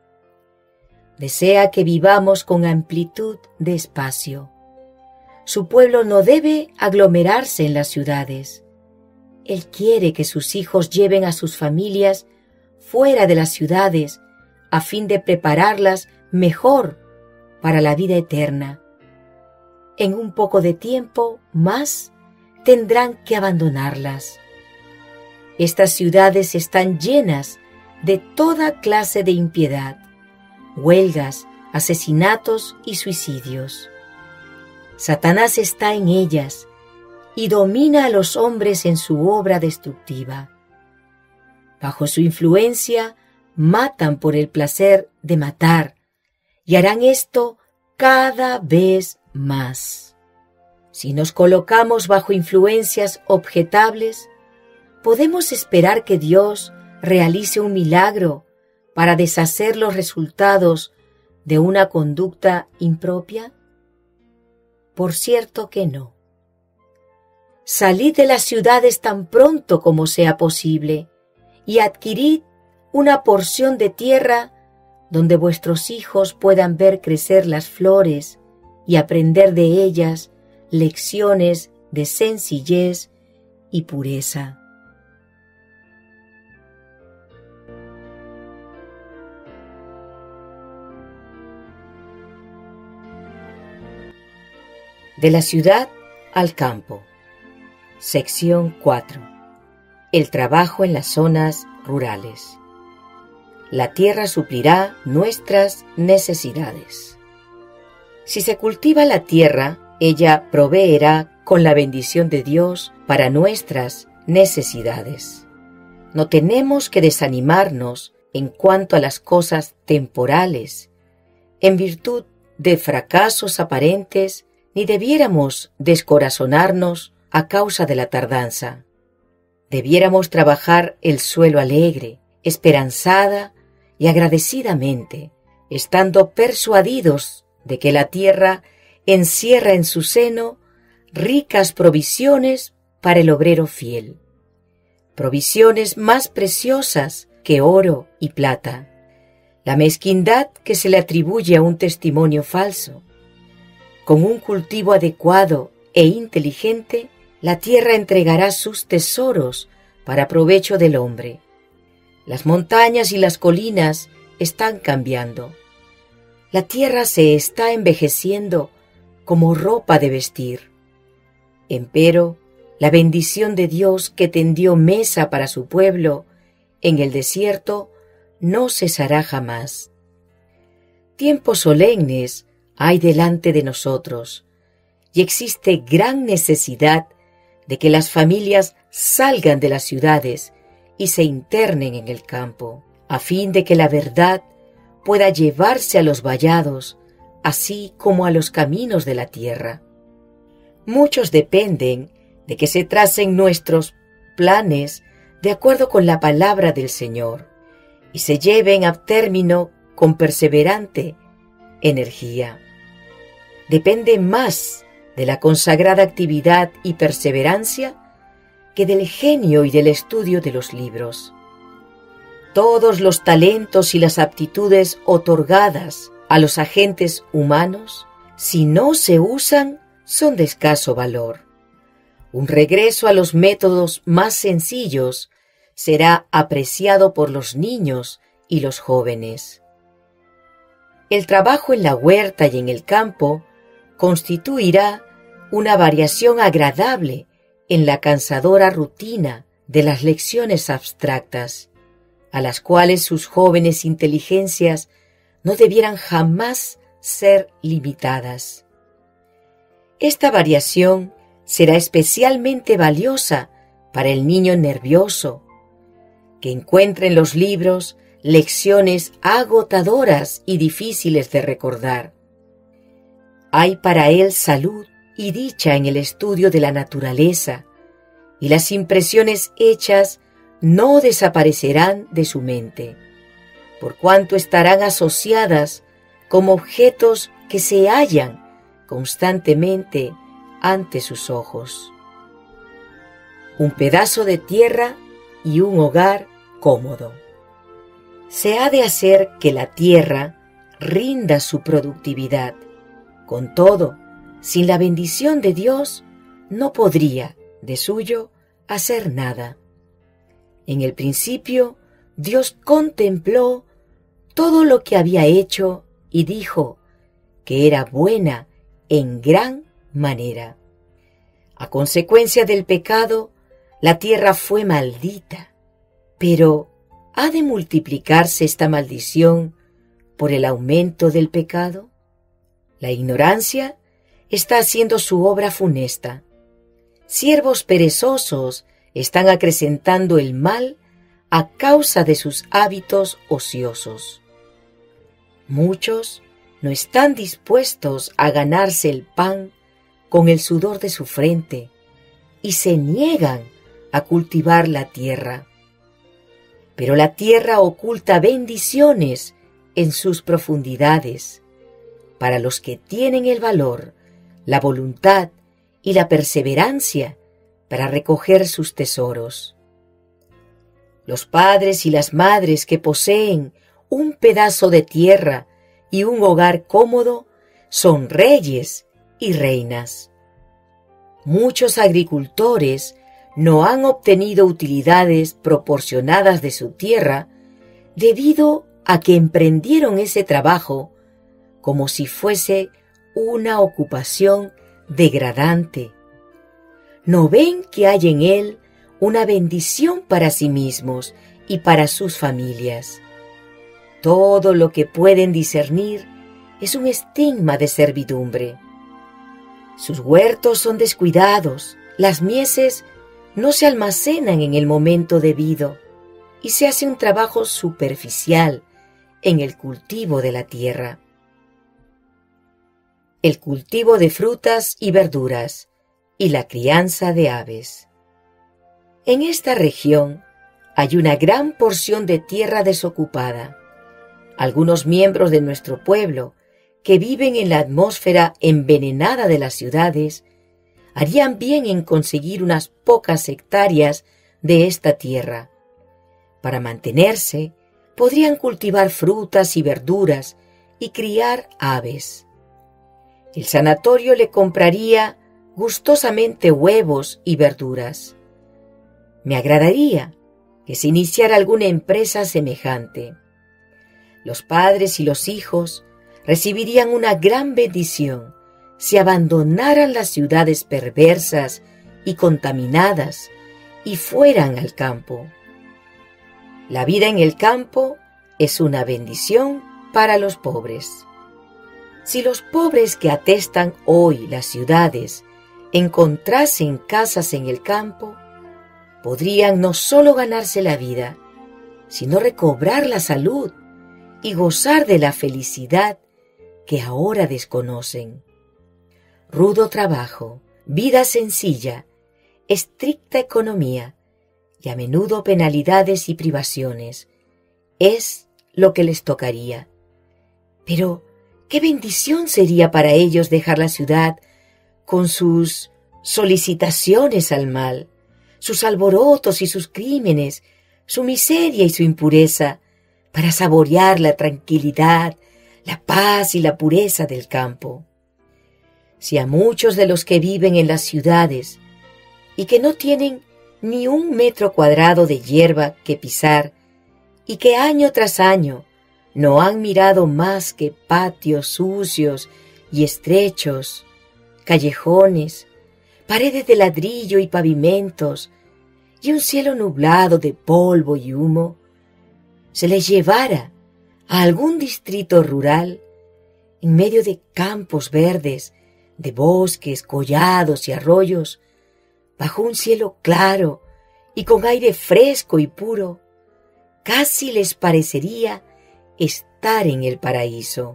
Desea que vivamos con amplitud de espacio. Su pueblo no debe aglomerarse en las ciudades. Él quiere que sus hijos lleven a sus familias fuera de las ciudades a fin de prepararlas mejor para la vida eterna. En un poco de tiempo más, tendrán que abandonarlas. Estas ciudades están llenas de toda clase de impiedad, huelgas, asesinatos y suicidios. Satanás está en ellas y domina a los hombres en su obra destructiva. Bajo su influencia, matan por el placer de matar y harán esto cada vez más. Si nos colocamos bajo influencias objetables, ¿podemos esperar que Dios realice un milagro para deshacer los resultados de una conducta impropia? Por cierto que no. Salid de las ciudades tan pronto como sea posible y adquirid una porción de tierra donde vuestros hijos puedan ver crecer las flores y aprender de ellas lecciones de sencillez y pureza. De la ciudad al campo. Sección cuatro. El trabajo en las zonas rurales. La tierra suplirá nuestras necesidades. Si se cultiva la tierra, ella proveerá con la bendición de Dios para nuestras necesidades. No tenemos que desanimarnos en cuanto a las cosas temporales, en virtud de fracasos aparentes, ni debiéramos descorazonarnos a causa de la tardanza. Debiéramos trabajar el suelo alegre, esperanzada y agradecidamente, estando persuadidos de que la tierra encierra en su seno ricas provisiones para el obrero fiel, provisiones más preciosas que oro y plata, la mezquindad que se le atribuye a un testimonio falso. Con un cultivo adecuado e inteligente, la tierra entregará sus tesoros para provecho del hombre. Las montañas y las colinas están cambiando. La tierra se está envejeciendo como ropa de vestir. Empero, la bendición de Dios que tendió mesa para su pueblo en el desierto no cesará jamás. Tiempos solemnes hay delante de nosotros y existe gran necesidad de que las familias salgan de las ciudades y se internen en el campo, a fin de que la verdad pueda llevarse a los vallados, así como a los caminos de la tierra. Muchos dependen de que se tracen nuestros planes de acuerdo con la palabra del Señor y se lleven a término con perseverante energía. Depende más de la consagrada actividad y perseverancia que del genio y del estudio de los libros. Todos los talentos y las aptitudes otorgadas a los agentes humanos, si no se usan, son de escaso valor. Un regreso a los métodos más sencillos será apreciado por los niños y los jóvenes. El trabajo en la huerta y en el campo constituirá una variación agradable en la cansadora rutina de las lecciones abstractas, a las cuales sus jóvenes inteligencias no debieran jamás ser limitadas. Esta variación será especialmente valiosa para el niño nervioso, que encuentra en los libros lecciones agotadoras y difíciles de recordar. Hay para él salud y dicha en el estudio de la naturaleza, y las impresiones hechas no desaparecerán de su mente, por cuanto estarán asociadas como objetos que se hallan constantemente ante sus ojos. Un pedazo de tierra y un hogar cómodo. Se ha de hacer que la tierra rinda su productividad. Con todo, sin la bendición de Dios, no podría, de suyo, hacer nada. En el principio, Dios contempló todo lo que había hecho y dijo que era buena en gran manera. A consecuencia del pecado, la tierra fue maldita. Pero, ¿ha de multiplicarse esta maldición por el aumento del pecado? La ignorancia está haciendo su obra funesta. Siervos perezosos están acrecentando el mal a causa de sus hábitos ociosos. Muchos no están dispuestos a ganarse el pan con el sudor de su frente y se niegan a cultivar la tierra. Pero la tierra oculta bendiciones en sus profundidades para los que tienen el valor, la voluntad y la perseverancia para recoger sus tesoros. Los padres y las madres que poseen un pedazo de tierra y un hogar cómodo son reyes y reinas. Muchos agricultores no han obtenido utilidades proporcionadas de su tierra debido a que emprendieron ese trabajo como si fuese una ocupación degradante. No ven que hay en él una bendición para sí mismos y para sus familias. Todo lo que pueden discernir es un estigma de servidumbre. Sus huertos son descuidados, las mieses no se almacenan en el momento debido y se hace un trabajo superficial en el cultivo de la tierra. El cultivo de frutas y verduras y la crianza de aves. En esta región hay una gran porción de tierra desocupada. Algunos miembros de nuestro pueblo que viven en la atmósfera envenenada de las ciudades harían bien en conseguir unas pocas hectáreas de esta tierra. Para mantenerse, podrían cultivar frutas y verduras y criar aves. El sanatorio le compraría gustosamente huevos y verduras. Me agradaría que se iniciara alguna empresa semejante. Los padres y los hijos recibirían una gran bendición si abandonaran las ciudades perversas y contaminadas y fueran al campo. La vida en el campo es una bendición para los pobres. Si los pobres que atestan hoy las ciudades encontrasen casas en el campo, podrían no solo ganarse la vida, sino recobrar la salud y gozar de la felicidad que ahora desconocen. Rudo trabajo, vida sencilla, estricta economía y a menudo penalidades y privaciones es lo que les tocaría. Pero qué bendición sería para ellos dejar la ciudad con sus solicitaciones al mal, sus alborotos y sus crímenes, su miseria y su impureza, para saborear la tranquilidad, la paz y la pureza del campo. Si a muchos de los que viven en las ciudades y que no tienen ni un metro cuadrado de hierba que pisar y que año tras año no han mirado más que patios sucios y estrechos, callejones, paredes de ladrillo y pavimentos, y un cielo nublado de polvo y humo, se les llevara a algún distrito rural, en medio de campos verdes, de bosques, collados y arroyos, bajo un cielo claro y con aire fresco y puro, casi les parecería estar en el paraíso.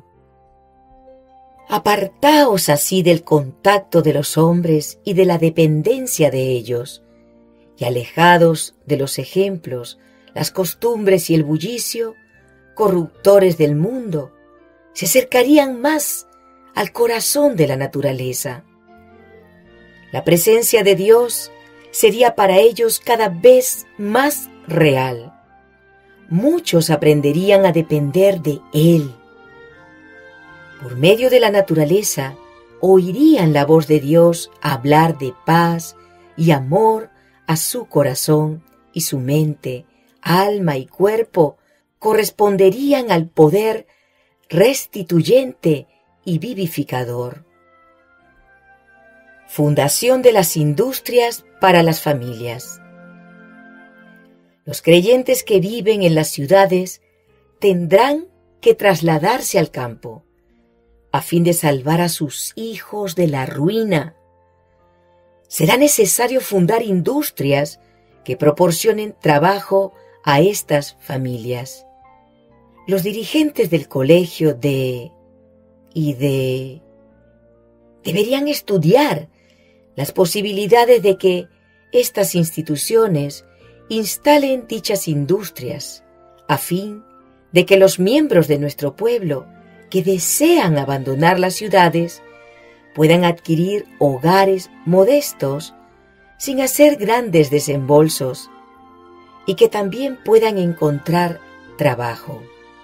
Apartaos así del contacto de los hombres y de la dependencia de ellos, y alejados de los ejemplos, las costumbres y el bullicio, corruptores del mundo, se acercarían más al corazón de la naturaleza. La presencia de Dios sería para ellos cada vez más real. Muchos aprenderían a depender de Él. Por medio de la naturaleza, oirían la voz de Dios hablar de paz y amor a su corazón, y su mente, alma y cuerpo corresponderían al poder restituyente y vivificador. Fundación de las industrias para las familias. Los creyentes que viven en las ciudades tendrán que trasladarse al campo a fin de salvar a sus hijos de la ruina. Será necesario fundar industrias que proporcionen trabajo a estas familias. Los dirigentes del colegio de y de deberían estudiar las posibilidades de que estas instituciones instalen dichas industrias a fin de que los miembros de nuestro pueblo que desean abandonar las ciudades puedan adquirir hogares modestos sin hacer grandes desembolsos y que también puedan encontrar trabajo.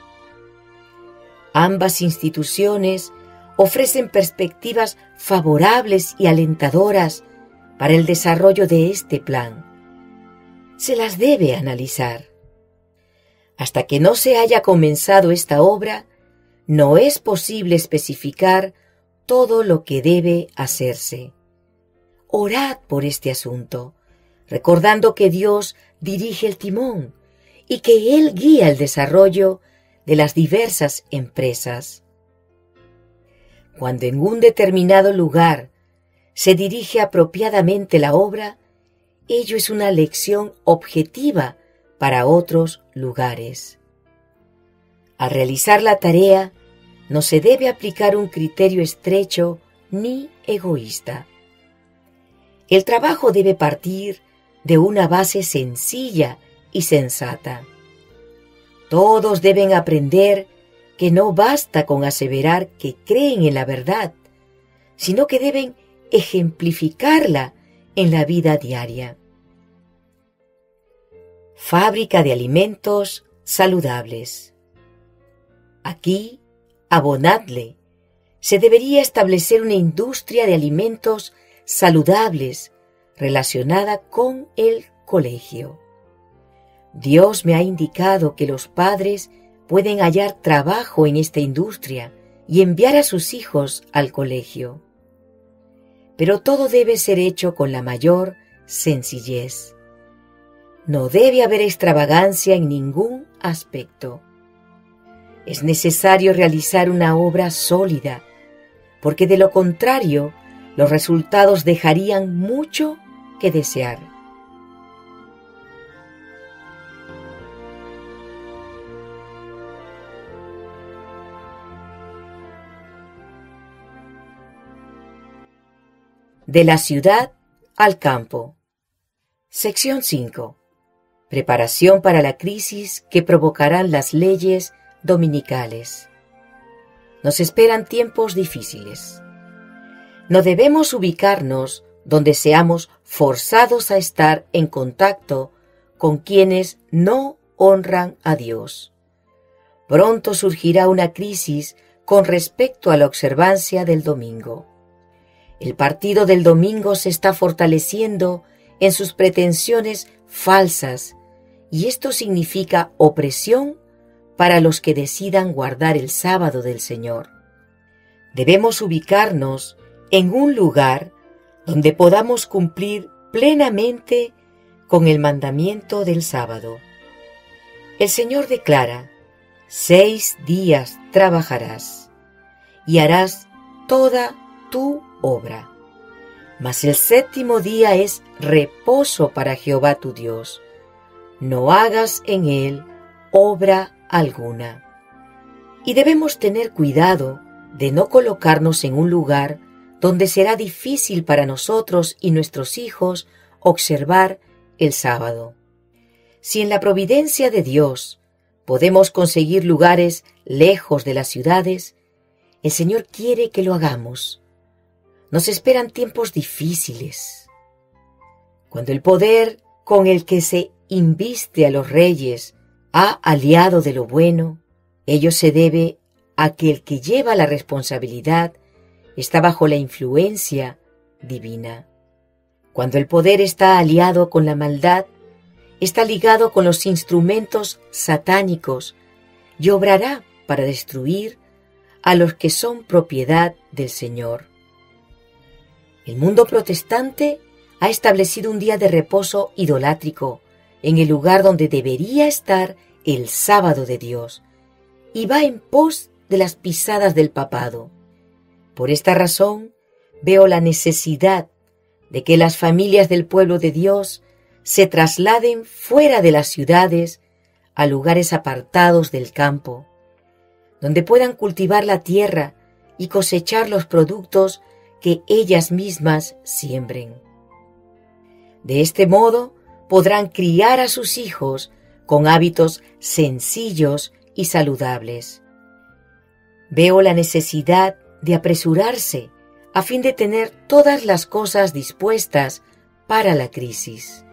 Ambas instituciones ofrecen perspectivas favorables y alentadoras para el desarrollo de este plan. Se las debe analizar. Hasta que no se haya comenzado esta obra, no es posible especificar todo lo que debe hacerse. Orad por este asunto, recordando que Dios dirige el timón y que Él guía el desarrollo de las diversas empresas. Cuando en un determinado lugar se dirige apropiadamente la obra, ello es una lección objetiva para otros lugares. Al realizar la tarea, no se debe aplicar un criterio estrecho ni egoísta. El trabajo debe partir de una base sencilla y sensata. Todos deben aprender que no basta con aseverar que creen en la verdad, sino que deben ejemplificarla en la vida diaria. Fábrica de alimentos saludables. Aquí, abonadle, se debería establecer una industria de alimentos saludables relacionada con el colegio. Dios me ha indicado que los padres pueden hallar trabajo en esta industria y enviar a sus hijos al colegio. Pero todo debe ser hecho con la mayor sencillez. No debe haber extravagancia en ningún aspecto. Es necesario realizar una obra sólida, porque de lo contrario, los resultados dejarían mucho que desear. De la ciudad al campo. Sección cinco. Preparación para la crisis que provocarán las leyes dominicales. Nos esperan tiempos difíciles. No debemos ubicarnos donde seamos forzados a estar en contacto con quienes no honran a Dios. Pronto surgirá una crisis con respecto a la observancia del domingo. El partido del domingo se está fortaleciendo en sus pretensiones falsas y esto significa opresión para los que decidan guardar el sábado del Señor. Debemos ubicarnos en un lugar donde podamos cumplir plenamente con el mandamiento del sábado. El Señor declara: seis días trabajarás y harás toda tu obra, mas el séptimo día es reposo para Jehová tu Dios. No hagas en él obra alguna. Y debemos tener cuidado de no colocarnos en un lugar donde será difícil para nosotros y nuestros hijos observar el sábado. Si en la providencia de Dios podemos conseguir lugares lejos de las ciudades, el Señor quiere que lo hagamos. Nos esperan tiempos difíciles. Cuando el poder con el que se inviste a los reyes ha aliado de lo bueno, ello se debe a que el que lleva la responsabilidad está bajo la influencia divina. Cuando el poder está aliado con la maldad, está ligado con los instrumentos satánicos y obrará para destruir a los que son propiedad del Señor. El mundo protestante ha establecido un día de reposo idolátrico en el lugar donde debería estar el sábado de Dios, y va en pos de las pisadas del papado. Por esta razón, veo la necesidad de que las familias del pueblo de Dios se trasladen fuera de las ciudades a lugares apartados del campo, donde puedan cultivar la tierra y cosechar los productos que ellas mismas siembren. De este modo podrán criar a sus hijos con hábitos sencillos y saludables. Veo la necesidad de apresurarse a fin de tener todas las cosas dispuestas para la crisis.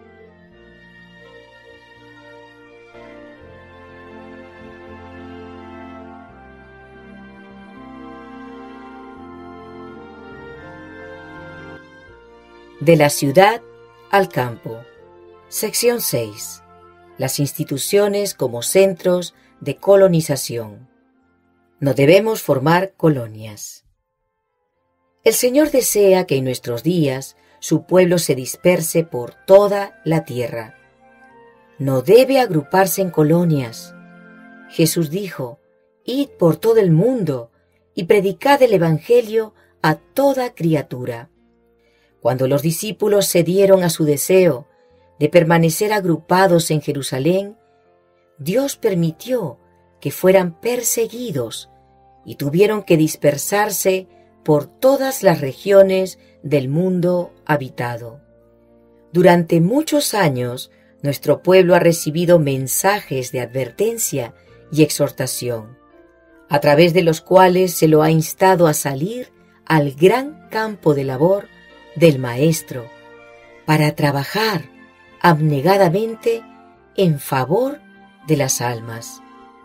De la ciudad al campo. Sección seis. Las instituciones como centros de colonización. No debemos formar colonias. El Señor desea que en nuestros días su pueblo se disperse por toda la tierra. No debe agruparse en colonias. Jesús dijo: «Id por todo el mundo y predicad el Evangelio a toda criatura». Cuando los discípulos cedieron a su deseo de permanecer agrupados en Jerusalén, Dios permitió que fueran perseguidos y tuvieron que dispersarse por todas las regiones del mundo habitado. Durante muchos años, nuestro pueblo ha recibido mensajes de advertencia y exhortación, a través de los cuales se lo ha instado a salir al gran campo de labor del Maestro, para trabajar abnegadamente en favor de las almas.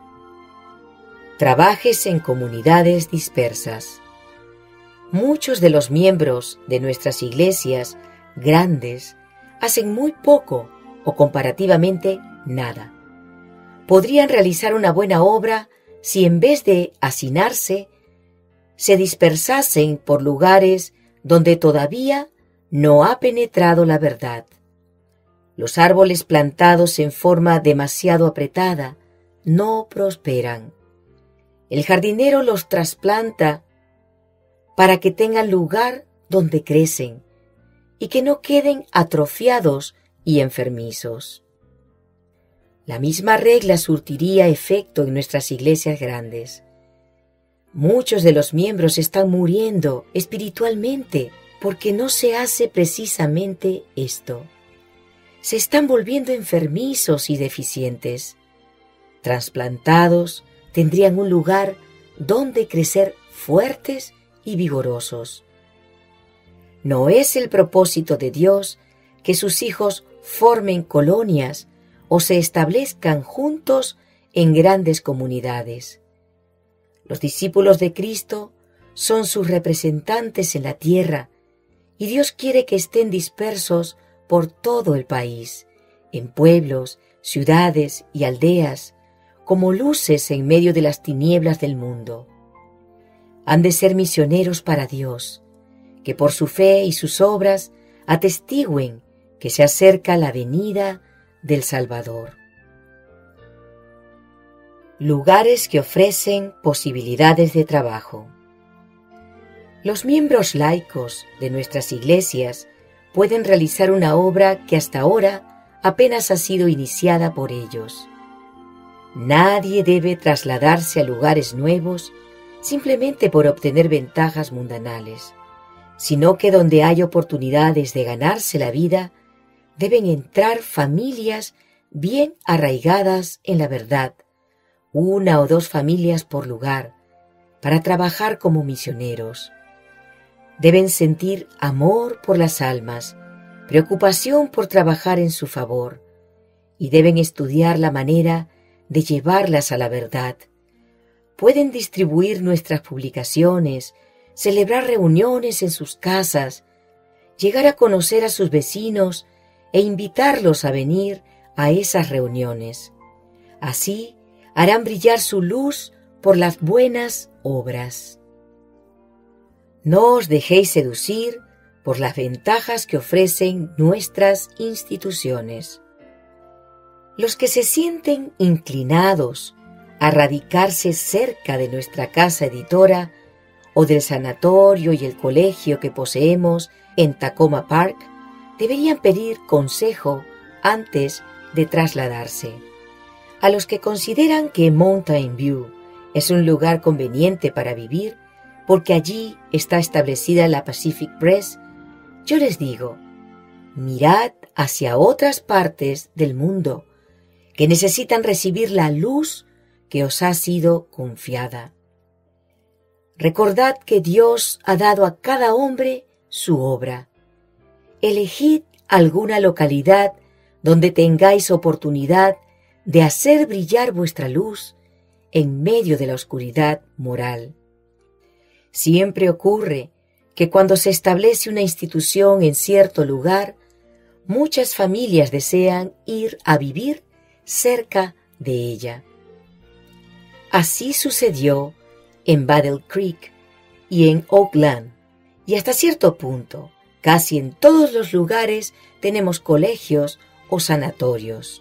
Trabajes en comunidades dispersas. Muchos de los miembros de nuestras iglesias grandes hacen muy poco o comparativamente nada. Podrían realizar una buena obra si en vez de hacinarse, se dispersasen por lugares donde todavía no ha penetrado la verdad. Los árboles plantados en forma demasiado apretada no prosperan. El jardinero los trasplanta para que tengan lugar donde crecen y que no queden atrofiados y enfermizos. La misma regla surtiría efecto en nuestras iglesias grandes. Muchos de los miembros están muriendo espiritualmente porque no se hace precisamente esto. Se están volviendo enfermizos y deficientes. Trasplantados, tendrían un lugar donde crecer fuertes y vigorosos. No es el propósito de Dios que sus hijos formen colonias o se establezcan juntos en grandes comunidades. Los discípulos de Cristo son sus representantes en la tierra y Dios quiere que estén dispersos por todo el país, en pueblos, ciudades y aldeas, como luces en medio de las tinieblas del mundo. Han de ser misioneros para Dios, que por su fe y sus obras atestiguen que se acerca la venida del Salvador. Lugares que ofrecen posibilidades de trabajo. Los miembros laicos de nuestras iglesias pueden realizar una obra que hasta ahora apenas ha sido iniciada por ellos. Nadie debe trasladarse a lugares nuevos simplemente por obtener ventajas mundanales, sino que donde hay oportunidades de ganarse la vida, deben entrar familias bien arraigadas en la verdad, una o dos familias por lugar, para trabajar como misioneros. Deben sentir amor por las almas, preocupación por trabajar en su favor, y deben estudiar la manera de llevarlas a la verdad. Pueden distribuir nuestras publicaciones, celebrar reuniones en sus casas, llegar a conocer a sus vecinos e invitarlos a venir a esas reuniones. Así harán brillar su luz por las buenas obras. No os dejéis seducir por las ventajas que ofrecen nuestras instituciones. Los que se sienten inclinados a radicarse cerca de nuestra casa editora o del sanatorio y el colegio que poseemos en Takoma Park, deberían pedir consejo antes de trasladarse. A los que consideran que Mountain View es un lugar conveniente para vivir porque allí está establecida la Pacific Press, yo les digo, mirad hacia otras partes del mundo que necesitan recibir la luz que os ha sido confiada. Recordad que Dios ha dado a cada hombre su obra. Elegid alguna localidad donde tengáis oportunidad de hacer brillar vuestra luz en medio de la oscuridad moral. Siempre ocurre que cuando se establece una institución en cierto lugar, muchas familias desean ir a vivir cerca de ella. Así sucedió en Battle Creek y en Oakland, y hasta cierto punto, casi en todos los lugares tenemos colegios o sanatorios.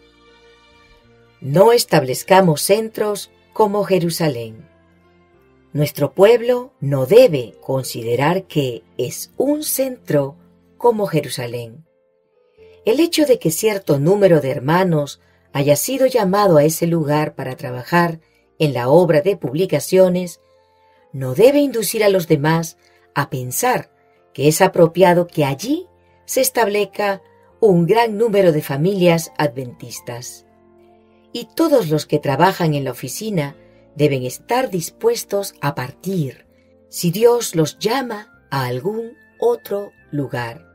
No establezcamos centros como Jerusalén. Nuestro pueblo no debe considerar que es un centro como Jerusalén. El hecho de que cierto número de hermanos haya sido llamado a ese lugar para trabajar en la obra de publicaciones no debe inducir a los demás a pensar que es apropiado que allí se establezca un gran número de familias adventistas. Y todos los que trabajan en la oficina deben estar dispuestos a partir si Dios los llama a algún otro lugar.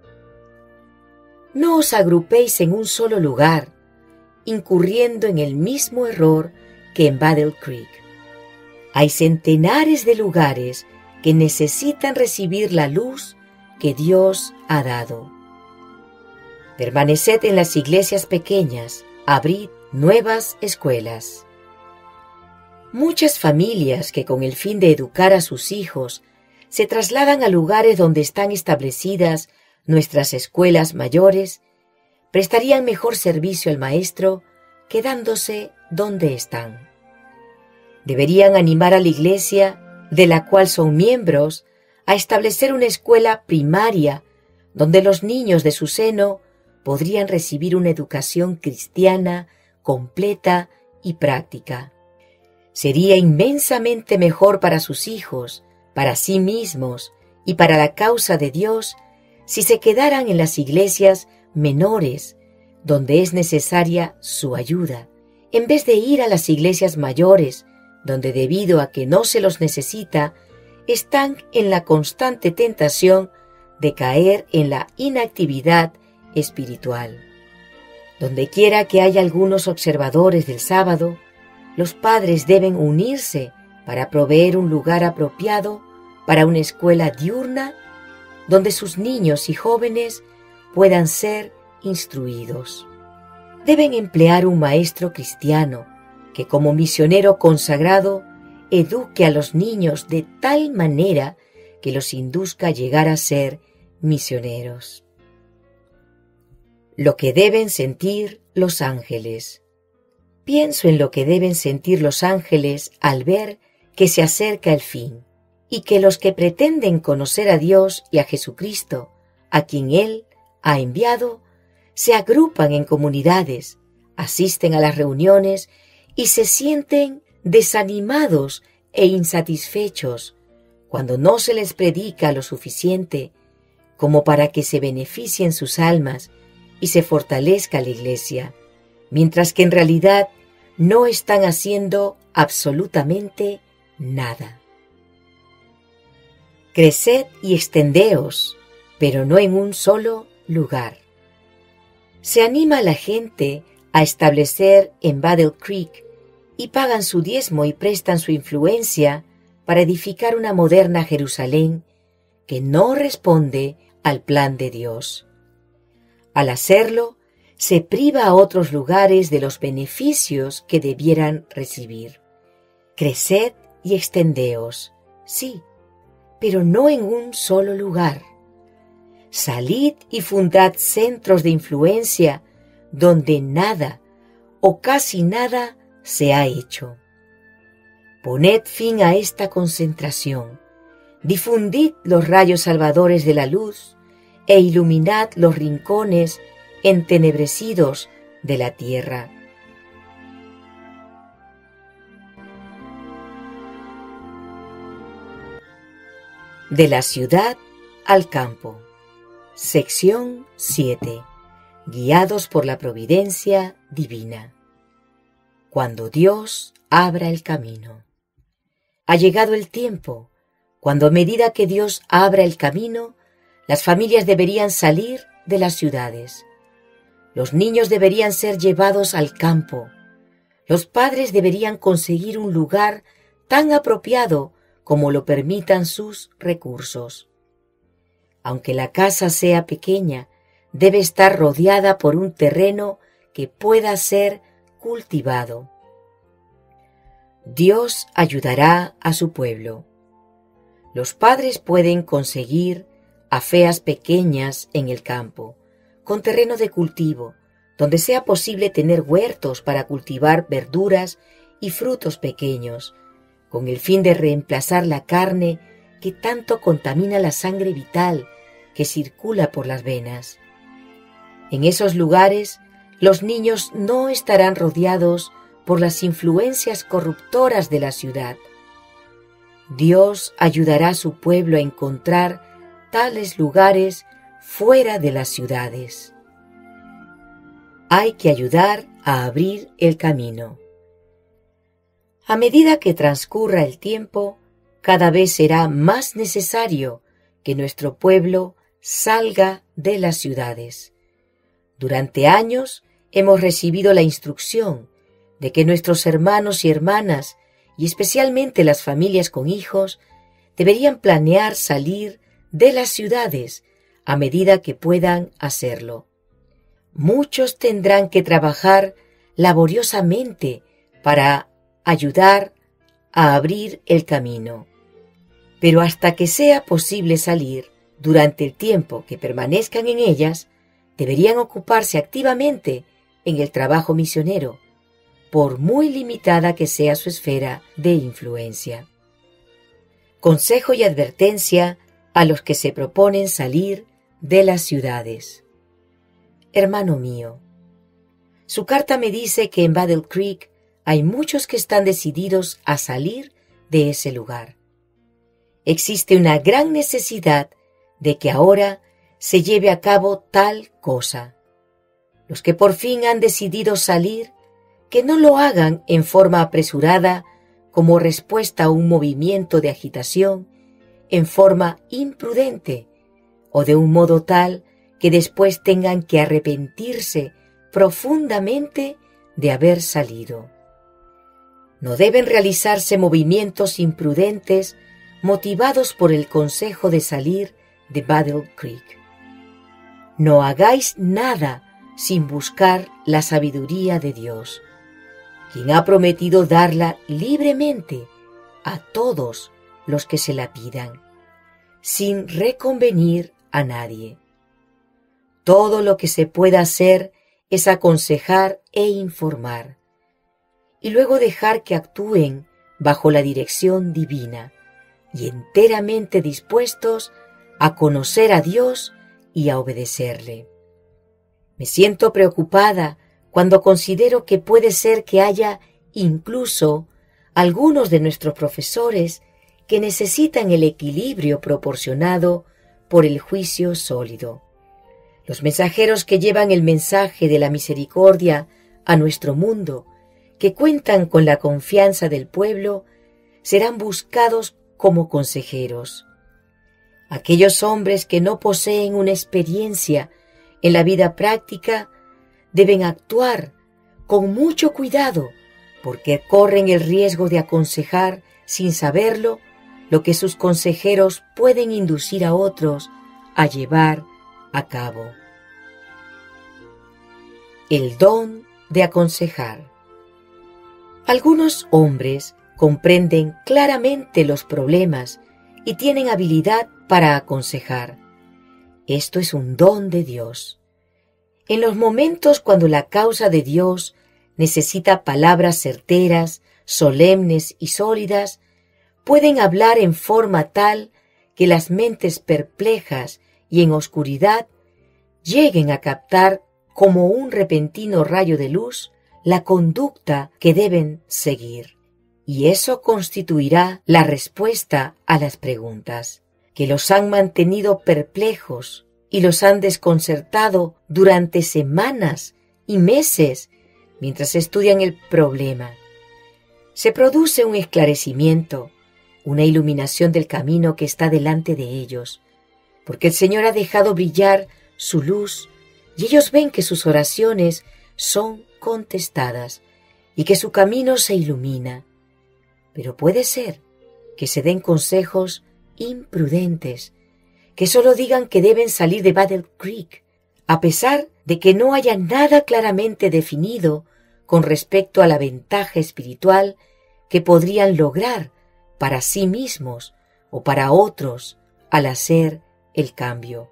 No os agrupéis en un solo lugar, incurriendo en el mismo error que en Battle Creek. Hay centenares de lugares que necesitan recibir la luz que Dios ha dado. Permaneced en las iglesias pequeñas, abrid nuevas escuelas. Muchas familias que con el fin de educar a sus hijos se trasladan a lugares donde están establecidas nuestras escuelas mayores, prestarían mejor servicio al maestro quedándose donde están. Deberían animar a la iglesia, de la cual son miembros, a establecer una escuela primaria donde los niños de su seno podrían recibir una educación cristiana completa y práctica. Sería inmensamente mejor para sus hijos, para sí mismos y para la causa de Dios si se quedaran en las iglesias menores donde es necesaria su ayuda, en vez de ir a las iglesias mayores donde debido a que no se los necesita, están en la constante tentación de caer en la inactividad espiritual. Donde quiera que haya algunos observadores del sábado, los padres deben unirse para proveer un lugar apropiado para una escuela diurna donde sus niños y jóvenes puedan ser instruidos. Deben emplear un maestro cristiano que como misionero consagrado eduque a los niños de tal manera que los induzca a llegar a ser misioneros. Lo que deben sentir los ángeles. Pienso en lo que deben sentir los ángeles al ver que se acerca el fin y que los que pretenden conocer a Dios y a Jesucristo, a quien Él ha enviado, se agrupan en comunidades, asisten a las reuniones y se sienten desanimados e insatisfechos cuando no se les predica lo suficiente como para que se beneficien sus almas y se fortalezca la iglesia, mientras que en realidad no están haciendo absolutamente nada. Creced y extendeos, pero no en un solo lugar. Se anima a la gente a establecer en Battle Creek y pagan su diezmo y prestan su influencia para edificar una moderna Jerusalén que no responde al plan de Dios. Al hacerlo, se priva a otros lugares de los beneficios que debieran recibir. Creced y extendeos, sí, pero no en un solo lugar. Salid y fundad centros de influencia donde nada o casi nada se ha hecho. Poned fin a esta concentración, difundid los rayos salvadores de la luz e iluminad los rincones entenebrecidos de la tierra. De la ciudad al campo. Sección siete. Guiados por la providencia divina. Cuando Dios abra el camino. Ha llegado el tiempo cuando, a medida que Dios abra el camino, las familias deberían salir de las ciudades. Los niños deberían ser llevados al campo. Los padres deberían conseguir un lugar tan apropiado como lo permitan sus recursos. Aunque la casa sea pequeña, debe estar rodeada por un terreno que pueda ser cultivado. Dios ayudará a su pueblo. Los padres pueden conseguir afeas pequeñas en el campo, con terreno de cultivo, donde sea posible tener huertos para cultivar verduras y frutos pequeños, con el fin de reemplazar la carne que tanto contamina la sangre vital que circula por las venas. En esos lugares, los niños no estarán rodeados por las influencias corruptoras de la ciudad. Dios ayudará a su pueblo a encontrar tales lugares fuera de las ciudades. Hay que ayudar a abrir el camino. A medida que transcurra el tiempo, cada vez será más necesario que nuestro pueblo salga de las ciudades. Durante años hemos recibido la instrucción de que nuestros hermanos y hermanas, y especialmente las familias con hijos, deberían planear salir de las ciudades a medida que puedan hacerlo. Muchos tendrán que trabajar laboriosamente para ayudar a abrir el camino. Pero hasta que sea posible salir, durante el tiempo que permanezcan en ellas, deberían ocuparse activamente en el trabajo misionero, por muy limitada que sea su esfera de influencia. Consejo y advertencia a los que se proponen salir de las ciudades. Hermano mío, su carta me dice que en Battle Creek hay muchos que están decididos a salir de ese lugar. Existe una gran necesidad de que ahora se lleve a cabo tal cosa. Los que por fin han decidido salir, que no lo hagan en forma apresurada como respuesta a un movimiento de agitación, en forma imprudente o de un modo tal que después tengan que arrepentirse profundamente de haber salido. No deben realizarse movimientos imprudentes motivados por el consejo de salir de Battle Creek. No hagáis nada sin buscar la sabiduría de Dios, quien ha prometido darla libremente a todos los que se la pidan, sin reconvenir a nadie. Todo lo que se pueda hacer es aconsejar e informar, y luego dejar que actúen bajo la dirección divina y enteramente dispuestos a conocer a Dios y a obedecerle. Me siento preocupada cuando considero que puede ser que haya incluso algunos de nuestros profesores que necesitan el equilibrio proporcionado por el juicio sólido. Los mensajeros que llevan el mensaje de la misericordia a nuestro mundo, que cuentan con la confianza del pueblo, serán buscados como consejeros. Aquellos hombres que no poseen una experiencia en la vida práctica deben actuar con mucho cuidado, porque corren el riesgo de aconsejar sin saberlo lo que sus consejeros pueden inducir a otros a llevar a cabo. El don de aconsejar. Algunos hombres comprenden claramente los problemas y tienen habilidad para aconsejar. Esto es un don de Dios. En los momentos cuando la causa de Dios necesita palabras certeras, solemnes y sólidas, pueden hablar en forma tal que las mentes perplejas y en oscuridad lleguen a captar como un repentino rayo de luz la conducta que deben seguir. Y eso constituirá la respuesta a las preguntas que los han mantenido perplejos y los han desconcertado durante semanas y meses mientras estudian el problema. Se produce un esclarecimiento, una iluminación del camino que está delante de ellos, porque el Señor ha dejado brillar su luz y ellos ven que sus oraciones son contestadas y que su camino se ilumina. Pero puede ser que se den consejos imprudentes, que solo digan que deben salir de Battle Creek, a pesar de que no haya nada claramente definido con respecto a la ventaja espiritual que podrían lograr para sí mismos o para otros al hacer el cambio.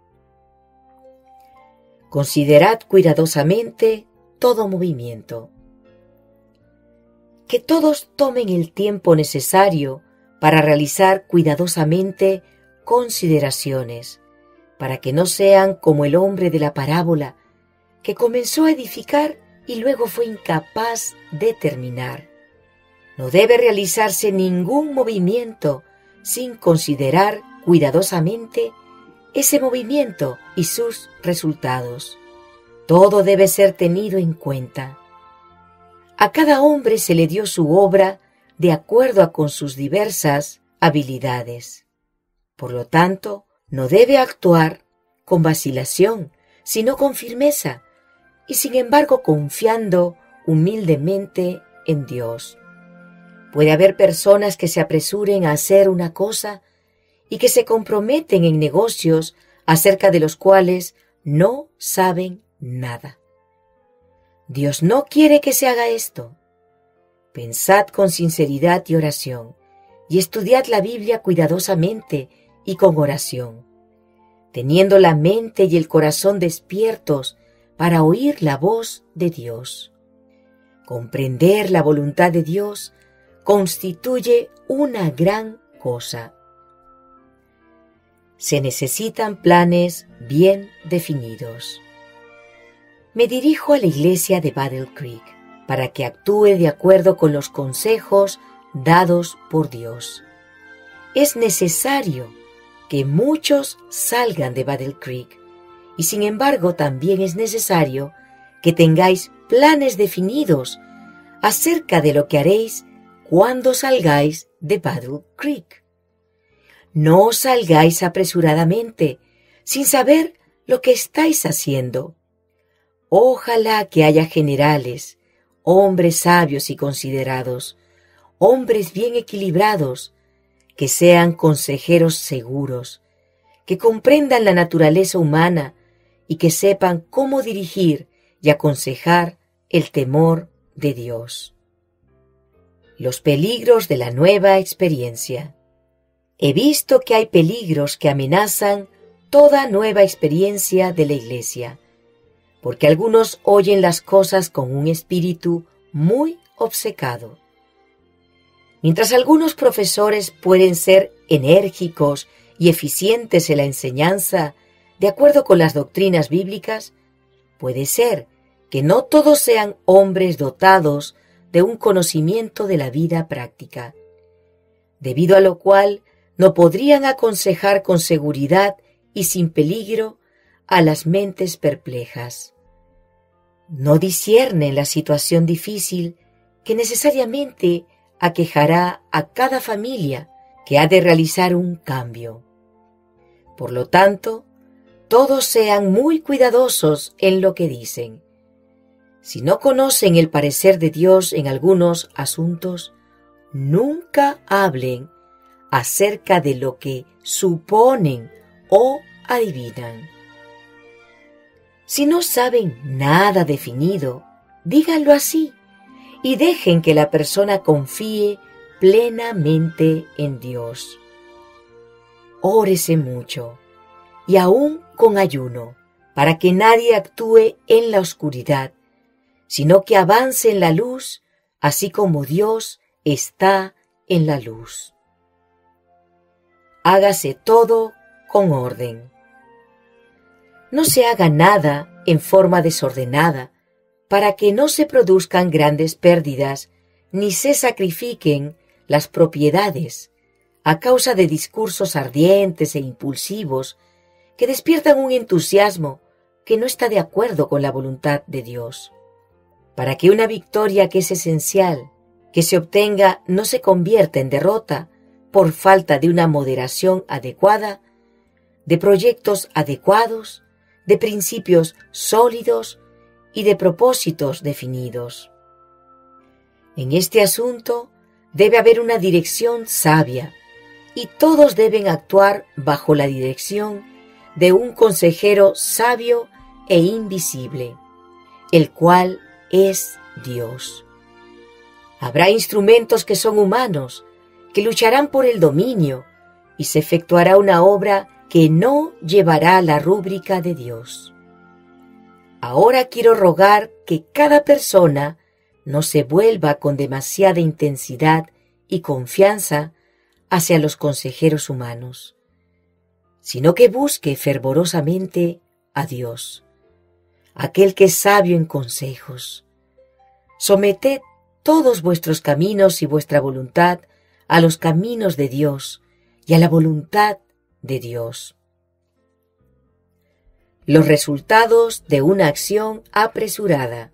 Considerad cuidadosamente todo movimiento. Que todos tomen el tiempo necesario para realizar cuidadosamente consideraciones, para que no sean como el hombre de la parábola, que comenzó a edificar y luego fue incapaz de terminar. No debe realizarse ningún movimiento sin considerar cuidadosamente ese movimiento y sus resultados. Todo debe ser tenido en cuenta. A cada hombre se le dio su obra de acuerdo a con sus diversas habilidades. Por lo tanto, no debe actuar con vacilación, sino con firmeza, y sin embargo confiando humildemente en Dios. Puede haber personas que se apresuren a hacer una cosa y que se comprometen en negocios acerca de los cuales no saben nada. Dios no quiere que se haga esto. Pensad con sinceridad y oración, y estudiad la Biblia cuidadosamente y con oración, teniendo la mente y el corazón despiertos para oír la voz de Dios. Comprender la voluntad de Dios constituye una gran cosa. Se necesitan planes bien definidos. Me dirijo a la iglesia de Battle Creek para que actúe de acuerdo con los consejos dados por Dios. Es necesario que muchos salgan de Battle Creek y sin embargo también es necesario que tengáis planes definidos acerca de lo que haréis cuando salgáis de Battle Creek. No salgáis apresuradamente, sin saber lo que estáis haciendo. Ojalá que haya generales, hombres sabios y considerados, hombres bien equilibrados, que sean consejeros seguros, que comprendan la naturaleza humana y que sepan cómo dirigir y aconsejar el temor de Dios. Los peligros de la nueva experiencia. He visto que hay peligros que amenazan toda nueva experiencia de la Iglesia, porque algunos oyen las cosas con un espíritu muy obcecado. Mientras algunos profesores pueden ser enérgicos y eficientes en la enseñanza de acuerdo con las doctrinas bíblicas, puede ser que no todos sean hombres dotados de un conocimiento de la vida práctica, debido a lo cual no podrían aconsejar con seguridad y sin peligro a las mentes perplejas. No disciernen la situación difícil que necesariamente aquejará a cada familia que ha de realizar un cambio. Por lo tanto, todos sean muy cuidadosos en lo que dicen. Si no conocen el parecer de Dios en algunos asuntos, nunca hablen acerca de lo que suponen o adivinan. Si no saben nada definido, díganlo así y dejen que la persona confíe plenamente en Dios. Órese mucho y aún con ayuno, para que nadie actúe en la oscuridad, sino que avance en la luz, así como Dios está en la luz. Hágase todo con orden. No se haga nada en forma desordenada, para que no se produzcan grandes pérdidas, ni se sacrifiquen las propiedades, a causa de discursos ardientes e impulsivos que despiertan un entusiasmo que no está de acuerdo con la voluntad de Dios. Para que una victoria que es esencial que se obtenga no se convierta en derrota por falta de una moderación adecuada, de proyectos adecuados, de principios sólidos y de propósitos definidos. En este asunto debe haber una dirección sabia y todos deben actuar bajo la dirección de un consejero sabio e invisible, el cual es Dios. Habrá instrumentos que son humanos, que lucharán por el dominio, y se efectuará una obra que no llevará la rúbrica de Dios. Ahora quiero rogar que cada persona no se vuelva con demasiada intensidad y confianza hacia los consejeros humanos, sino que busque fervorosamente a Dios, aquel que es sabio en consejos. Someted todos vuestros caminos y vuestra voluntad a los caminos de Dios y a la voluntad de Dios. Los resultados de una acción apresurada.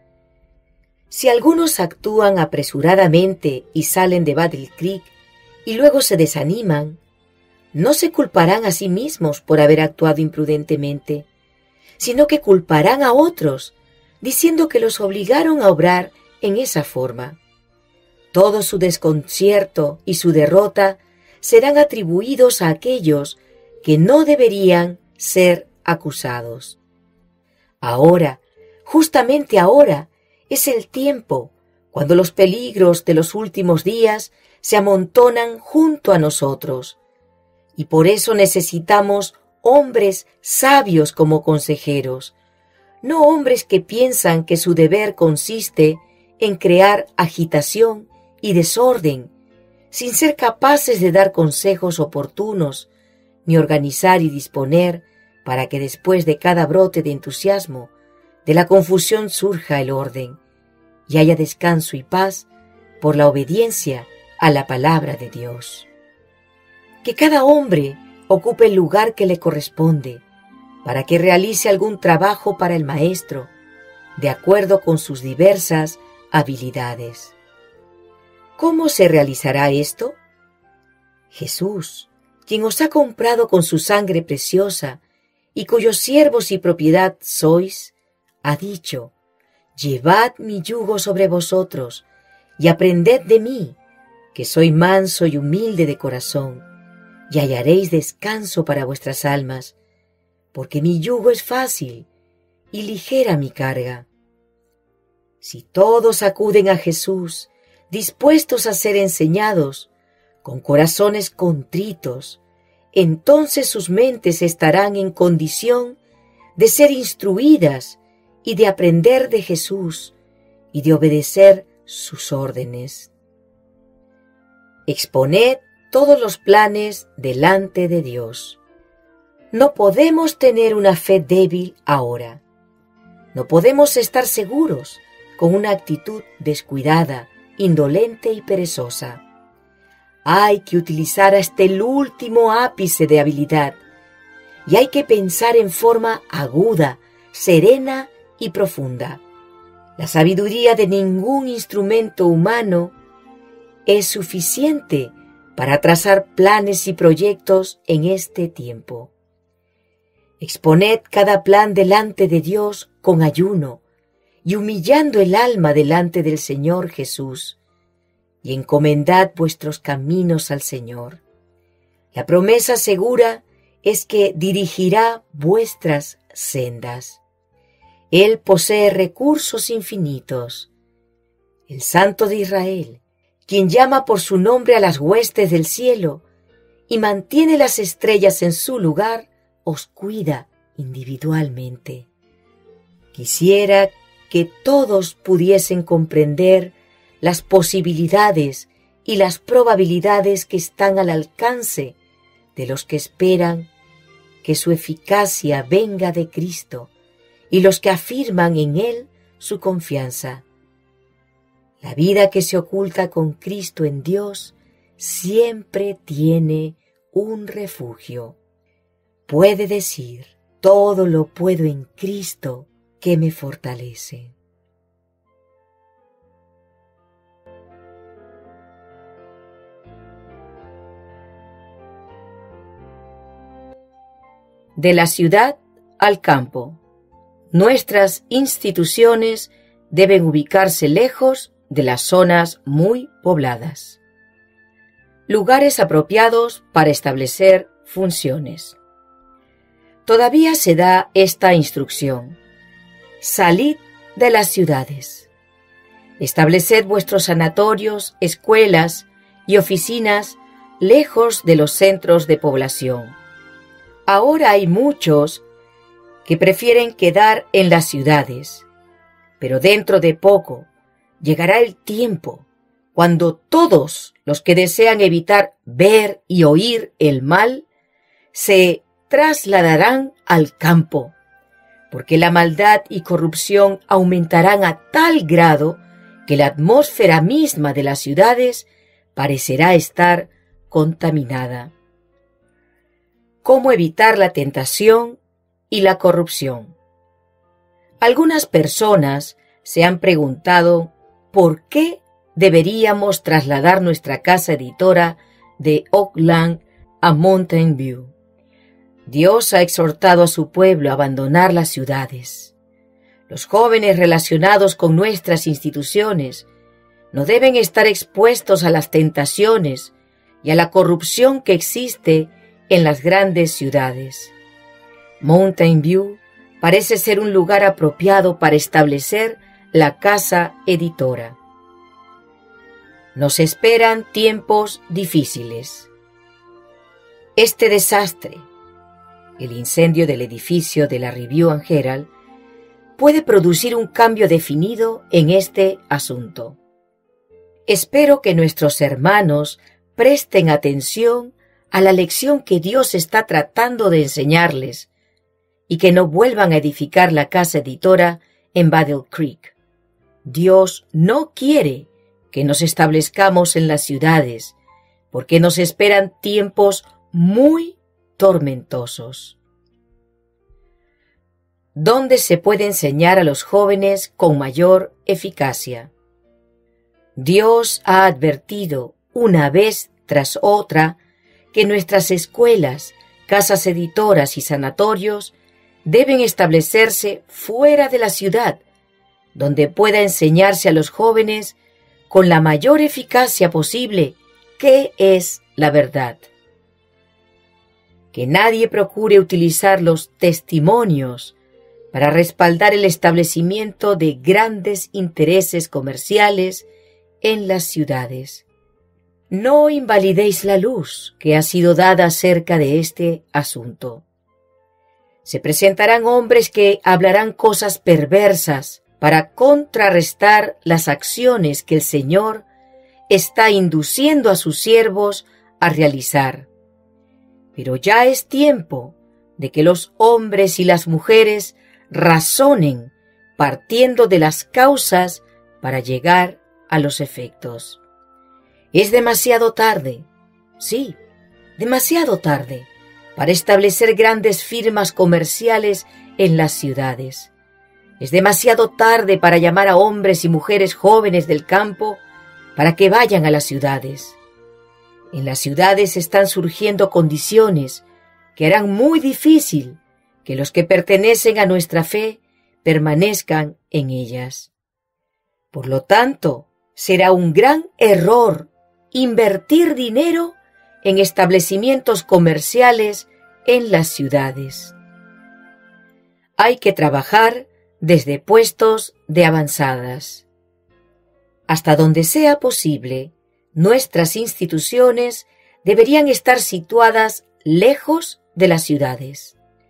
Si algunos actúan apresuradamente y salen de Battle Creek y luego se desaniman, no se culparán a sí mismos por haber actuado imprudentemente, sino que culparán a otros, diciendo que los obligaron a obrar en esa forma. Todo su desconcierto y su derrota serán atribuidos a aquellos que no deberían ser acusados. Ahora, justamente ahora, es el tiempo cuando los peligros de los últimos días se amontonan junto a nosotros, y por eso necesitamos hombres sabios como consejeros, no hombres que piensan que su deber consiste en crear agitación y desorden, sin ser capaces de dar consejos oportunos, ni organizar y disponer para que después de cada brote de entusiasmo, de la confusión surja el orden, y haya descanso y paz por la obediencia a la palabra de Dios. Que cada hombre ocupe el lugar que le corresponde, para que realice algún trabajo para el Maestro, de acuerdo con sus diversas habilidades. ¿Cómo se realizará esto? Jesús, quien os ha comprado con su sangre preciosa y cuyos siervos y propiedad sois, ha dicho: llevad mi yugo sobre vosotros y aprended de mí, que soy manso y humilde de corazón, y hallaréis descanso para vuestras almas, porque mi yugo es fácil y ligera mi carga. Si todos acuden a Jesús, dispuestos a ser enseñados, con corazones contritos, entonces sus mentes estarán en condición de ser instruidas y de aprender de Jesús y de obedecer sus órdenes. Exponed todos los planes delante de Dios. No podemos tener una fe débil ahora. No podemos estar seguros con una actitud descuidada, indolente y perezosa. Hay que utilizar hasta el último ápice de habilidad y hay que pensar en forma aguda, serena y profunda. La sabiduría de ningún instrumento humano es suficiente para trazar planes y proyectos en este tiempo. Exponed cada plan delante de Dios con ayuno y humillando el alma delante del Señor Jesús, y encomendad vuestros caminos al Señor. La promesa segura es que dirigirá vuestras sendas. Él posee recursos infinitos. El Santo de Israel, quien llama por su nombre a las huestes del cielo y mantiene las estrellas en su lugar, os cuida individualmente. Quisiera que todos pudiesen comprender las posibilidades y las probabilidades que están al alcance de los que esperan que su eficacia venga de Cristo y los que afirman en Él su confianza. La vida que se oculta con Cristo en Dios siempre tiene un refugio. Puede decir, todo lo puedo en Cristo que me fortalece. De la ciudad al campo. Nuestras instituciones deben ubicarse lejos de las zonas muy pobladas. Lugares apropiados para establecer funciones. Todavía se da esta instrucción: salid de las ciudades. Estableced vuestros sanatorios, escuelas y oficinas lejos de los centros de población. Ahora hay muchos que prefieren quedar en las ciudades, pero dentro de poco llegará el tiempo cuando todos los que desean evitar ver y oír el mal se trasladarán al campo, porque la maldad y corrupción aumentarán a tal grado que la atmósfera misma de las ciudades parecerá estar contaminada. ¿Cómo evitar la tentación y la corrupción? Algunas personas se han preguntado por qué deberíamos trasladar nuestra casa editora de Oakland a Mountain View. Dios ha exhortado a su pueblo a abandonar las ciudades. Los jóvenes relacionados con nuestras instituciones no deben estar expuestos a las tentaciones y a la corrupción que existe en las grandes ciudades. Mountain View parece ser un lugar apropiado para establecer la casa editora. Nos esperan tiempos difíciles. Este desastre, el incendio del edificio de la Review and Herald, puede producir un cambio definido en este asunto. Espero que nuestros hermanos presten atención a la lección que Dios está tratando de enseñarles y que no vuelvan a edificar la casa editora en Battle Creek. Dios no quiere que nos establezcamos en las ciudades porque nos esperan tiempos muy tormentosos. ¿Dónde se puede enseñar a los jóvenes con mayor eficacia? Dios ha advertido una vez tras otra que nuestras escuelas, casas editoras y sanatorios deben establecerse fuera de la ciudad, donde pueda enseñarse a los jóvenes con la mayor eficacia posible qué es la verdad. Que nadie procure utilizar los testimonios para respaldar el establecimiento de grandes intereses comerciales en las ciudades. No invalidéis la luz que ha sido dada acerca de este asunto. Se presentarán hombres que hablarán cosas perversas para contrarrestar las acciones que el Señor está induciendo a sus siervos a realizar. Pero ya es tiempo de que los hombres y las mujeres razonen partiendo de las causas para llegar a los efectos. Es demasiado tarde, sí, demasiado tarde, para establecer grandes firmas comerciales en las ciudades. Es demasiado tarde para llamar a hombres y mujeres jóvenes del campo para que vayan a las ciudades. En las ciudades están surgiendo condiciones que harán muy difícil que los que pertenecen a nuestra fe permanezcan en ellas. Por lo tanto, será un gran error invertir dinero en establecimientos comerciales en las ciudades. Hay que trabajar desde puestos de avanzadas. Hasta donde sea posible, nuestras instituciones deberían estar situadas lejos de las ciudades.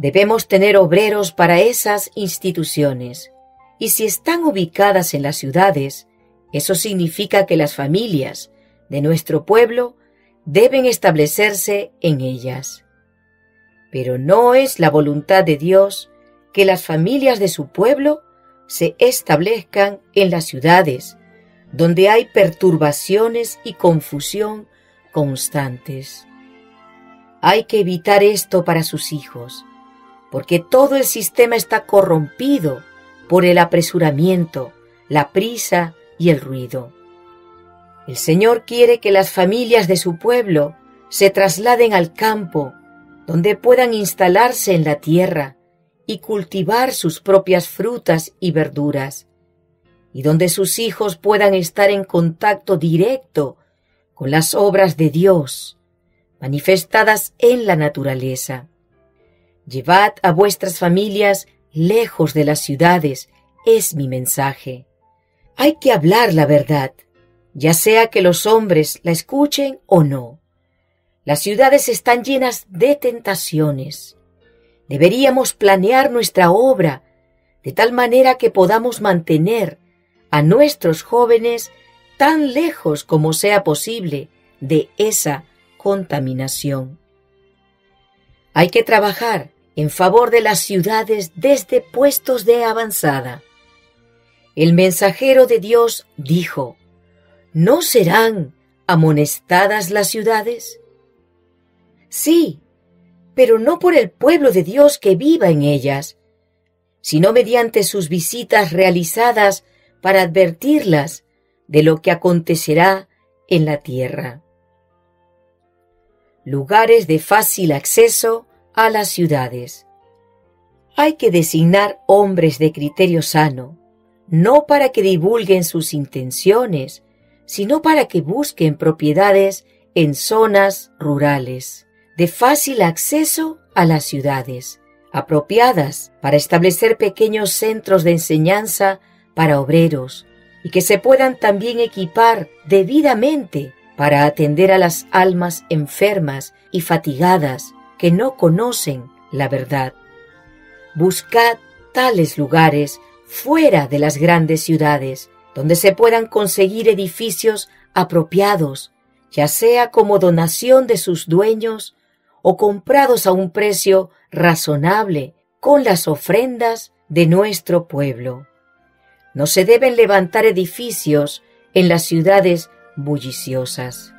Debemos tener obreros para esas instituciones, y si están ubicadas en las ciudades, eso significa que las familias de nuestro pueblo deben establecerse en ellas. Pero no es la voluntad de Dios que las familias de su pueblo se establezcan en las ciudades, donde hay perturbaciones y confusión constantes. Hay que evitar esto para sus hijos, porque todo el sistema está corrompido por el apresuramiento, la prisa y el ruido. El Señor quiere que las familias de su pueblo se trasladen al campo, donde puedan instalarse en la tierra y cultivar sus propias frutas y verduras, y donde sus hijos puedan estar en contacto directo con las obras de Dios, manifestadas en la naturaleza. Llevad a vuestras familias lejos de las ciudades, es mi mensaje. Hay que hablar la verdad, ya sea que los hombres la escuchen o no. Las ciudades están llenas de tentaciones. Deberíamos planear nuestra obra de tal manera que podamos mantener a nuestros jóvenes tan lejos como sea posible de esa contaminación. Hay que trabajar en favor de las ciudades desde puestos de avanzada. El mensajero de Dios dijo: ¿no serán amonestadas las ciudades? Sí, pero no por el pueblo de Dios que viva en ellas, sino mediante sus visitas realizadas para advertirlas de lo que acontecerá en la tierra. Lugares de fácil acceso a las ciudades. Hay que designar hombres de criterio sano, no para que divulguen sus intenciones, sino para que busquen propiedades en zonas rurales, de fácil acceso a las ciudades, apropiadas para establecer pequeños centros de enseñanza para obreros, y que se puedan también equipar debidamente para atender a las almas enfermas y fatigadas que no conocen la verdad. Buscad tales lugares fuera de las grandes ciudades, donde se puedan conseguir edificios apropiados, ya sea como donación de sus dueños o comprados a un precio razonable con las ofrendas de nuestro pueblo. No se deben levantar edificios en las ciudades bulliciosas.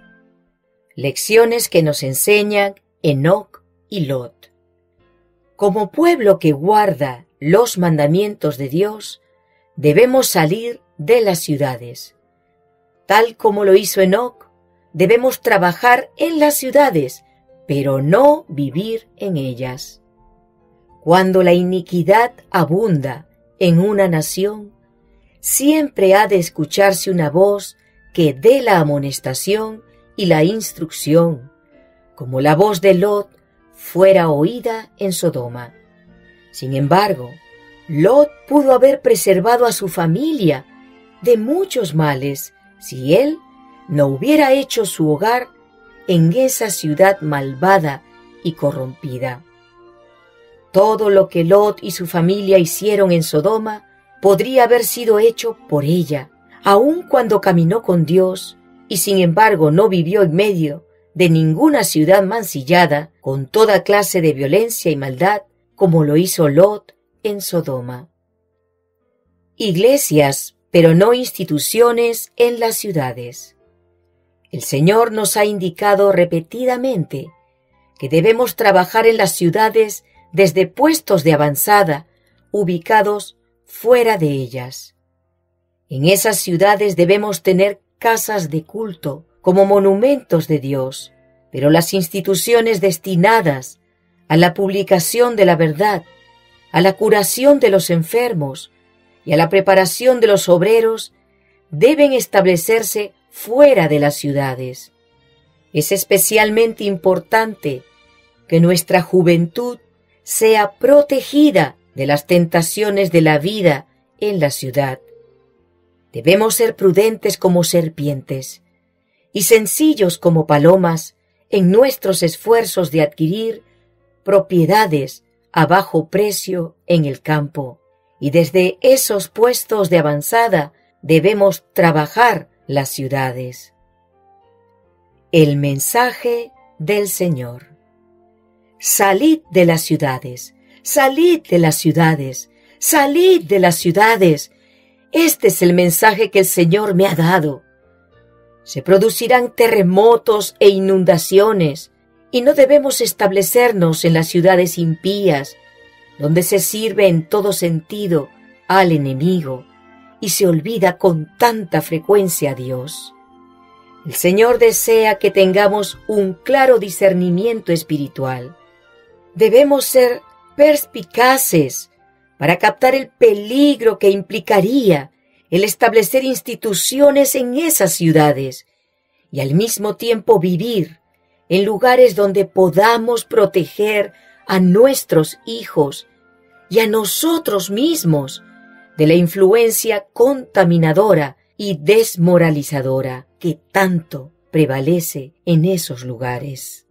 Lecciones que nos enseñan Enoc y Lot. Como pueblo que guarda los mandamientos de Dios, debemos salir de las ciudades. Tal como lo hizo Enoc, debemos trabajar en las ciudades, pero no vivir en ellas. Cuando la iniquidad abunda en una nación, siempre ha de escucharse una voz que dé la amonestación y la instrucción, como la voz de Lot fuera oída en Sodoma. Sin embargo, Lot pudo haber preservado a su familia de muchos males si él no hubiera hecho su hogar en esa ciudad malvada y corrompida. Todo lo que Lot y su familia hicieron en Sodoma podría haber sido hecho por ella, aun cuando caminó con Dios y sin embargo no vivió en medio de ninguna ciudad mancillada con toda clase de violencia y maldad como lo hizo Lot en Sodoma. Iglesias, pero no instituciones en las ciudades. El Señor nos ha indicado repetidamente que debemos trabajar en las ciudades desde puestos de avanzada, ubicados fuera de ellas. En esas ciudades debemos tener casas de culto como monumentos de Dios, pero las instituciones destinadas a la publicación de la verdad, a la curación de los enfermos y a la preparación de los obreros deben establecerse fuera de las ciudades. Es especialmente importante que nuestra juventud sea protegida de las tentaciones de la vida en la ciudad. Debemos ser prudentes como serpientes y sencillos como palomas en nuestros esfuerzos de adquirir propiedades a bajo precio en el campo, y desde esos puestos de avanzada debemos trabajar las ciudades. El mensaje del Señor. Salid de las ciudades, salid de las ciudades, salid de las ciudades. Este es el mensaje que el Señor me ha dado. Se producirán terremotos e inundaciones, y no debemos establecernos en las ciudades impías, donde se sirve en todo sentido al enemigo y se olvida con tanta frecuencia a Dios. El Señor desea que tengamos un claro discernimiento espiritual. Debemos ser perspicaces para captar el peligro que implicaría el establecer instituciones en esas ciudades y al mismo tiempo vivir en lugares donde podamos proteger a nuestros hijos y a nosotros mismos de la influencia contaminadora y desmoralizadora que tanto prevalece en esos lugares.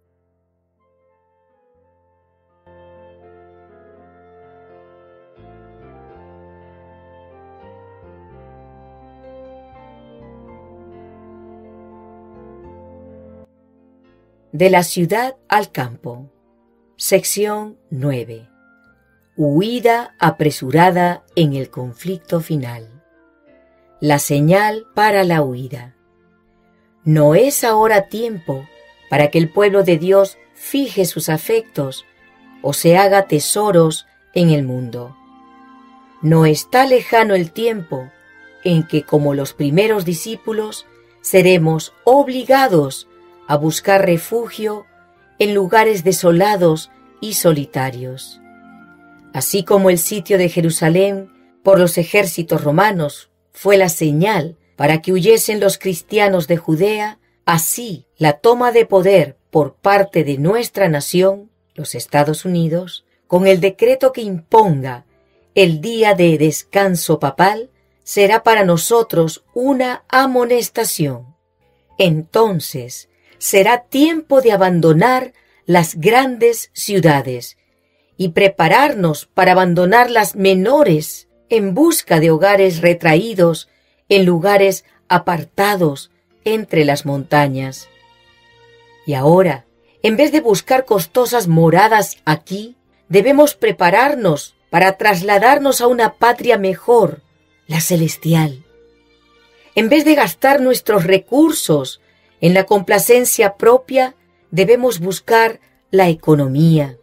De la ciudad al campo. Sección nueve. Huida apresurada en el conflicto final. La señal para la huida. No es ahora tiempo para que el pueblo de Dios fije sus afectos o se haga tesoros en el mundo. No está lejano el tiempo en que, como los primeros discípulos, seremos obligados a buscar refugio en lugares desolados y solitarios. Así como el sitio de Jerusalén por los ejércitos romanos fue la señal para que huyesen los cristianos de Judea, así la toma de poder por parte de nuestra nación, los Estados Unidos, con el decreto que imponga el día de descanso papal, será para nosotros una amonestación. Entonces, será tiempo de abandonar las grandes ciudades y prepararnos para abandonar las menores en busca de hogares retraídos en lugares apartados entre las montañas. Y ahora, en vez de buscar costosas moradas aquí, debemos prepararnos para trasladarnos a una patria mejor, la celestial. En vez de gastar nuestros recursos en la complacencia propia, debemos buscar la economía.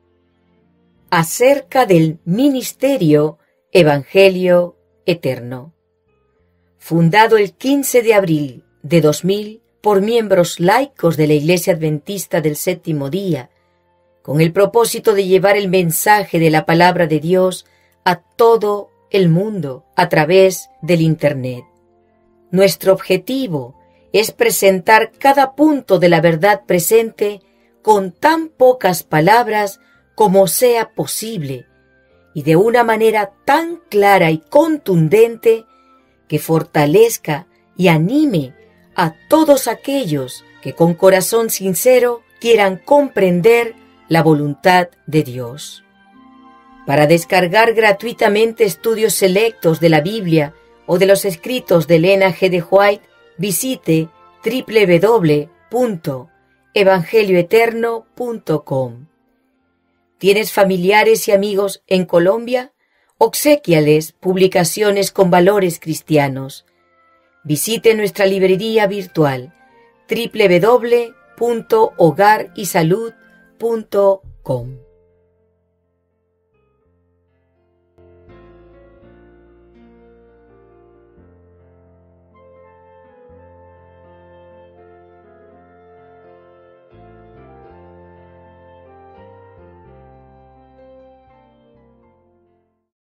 Acerca del ministerio Evangelio Eterno. Fundado el quince de abril de dos mil por miembros laicos de la Iglesia Adventista del Séptimo Día, con el propósito de llevar el mensaje de la Palabra de Dios a todo el mundo a través del Internet. Nuestro objetivo es presentar cada punto de la verdad presente con tan pocas palabras como sea posible y de una manera tan clara y contundente que fortalezca y anime a todos aquellos que con corazón sincero quieran comprender la voluntad de Dios. Para descargar gratuitamente estudios selectos de la Biblia o de los escritos de Elena G. de White, visite doble u doble u doble u punto evangelio eterno punto com. ¿Tienes familiares y amigos en Colombia? Obséquiales publicaciones con valores cristianos. Visite nuestra librería virtual doble u doble u doble u punto hogar y salud punto com.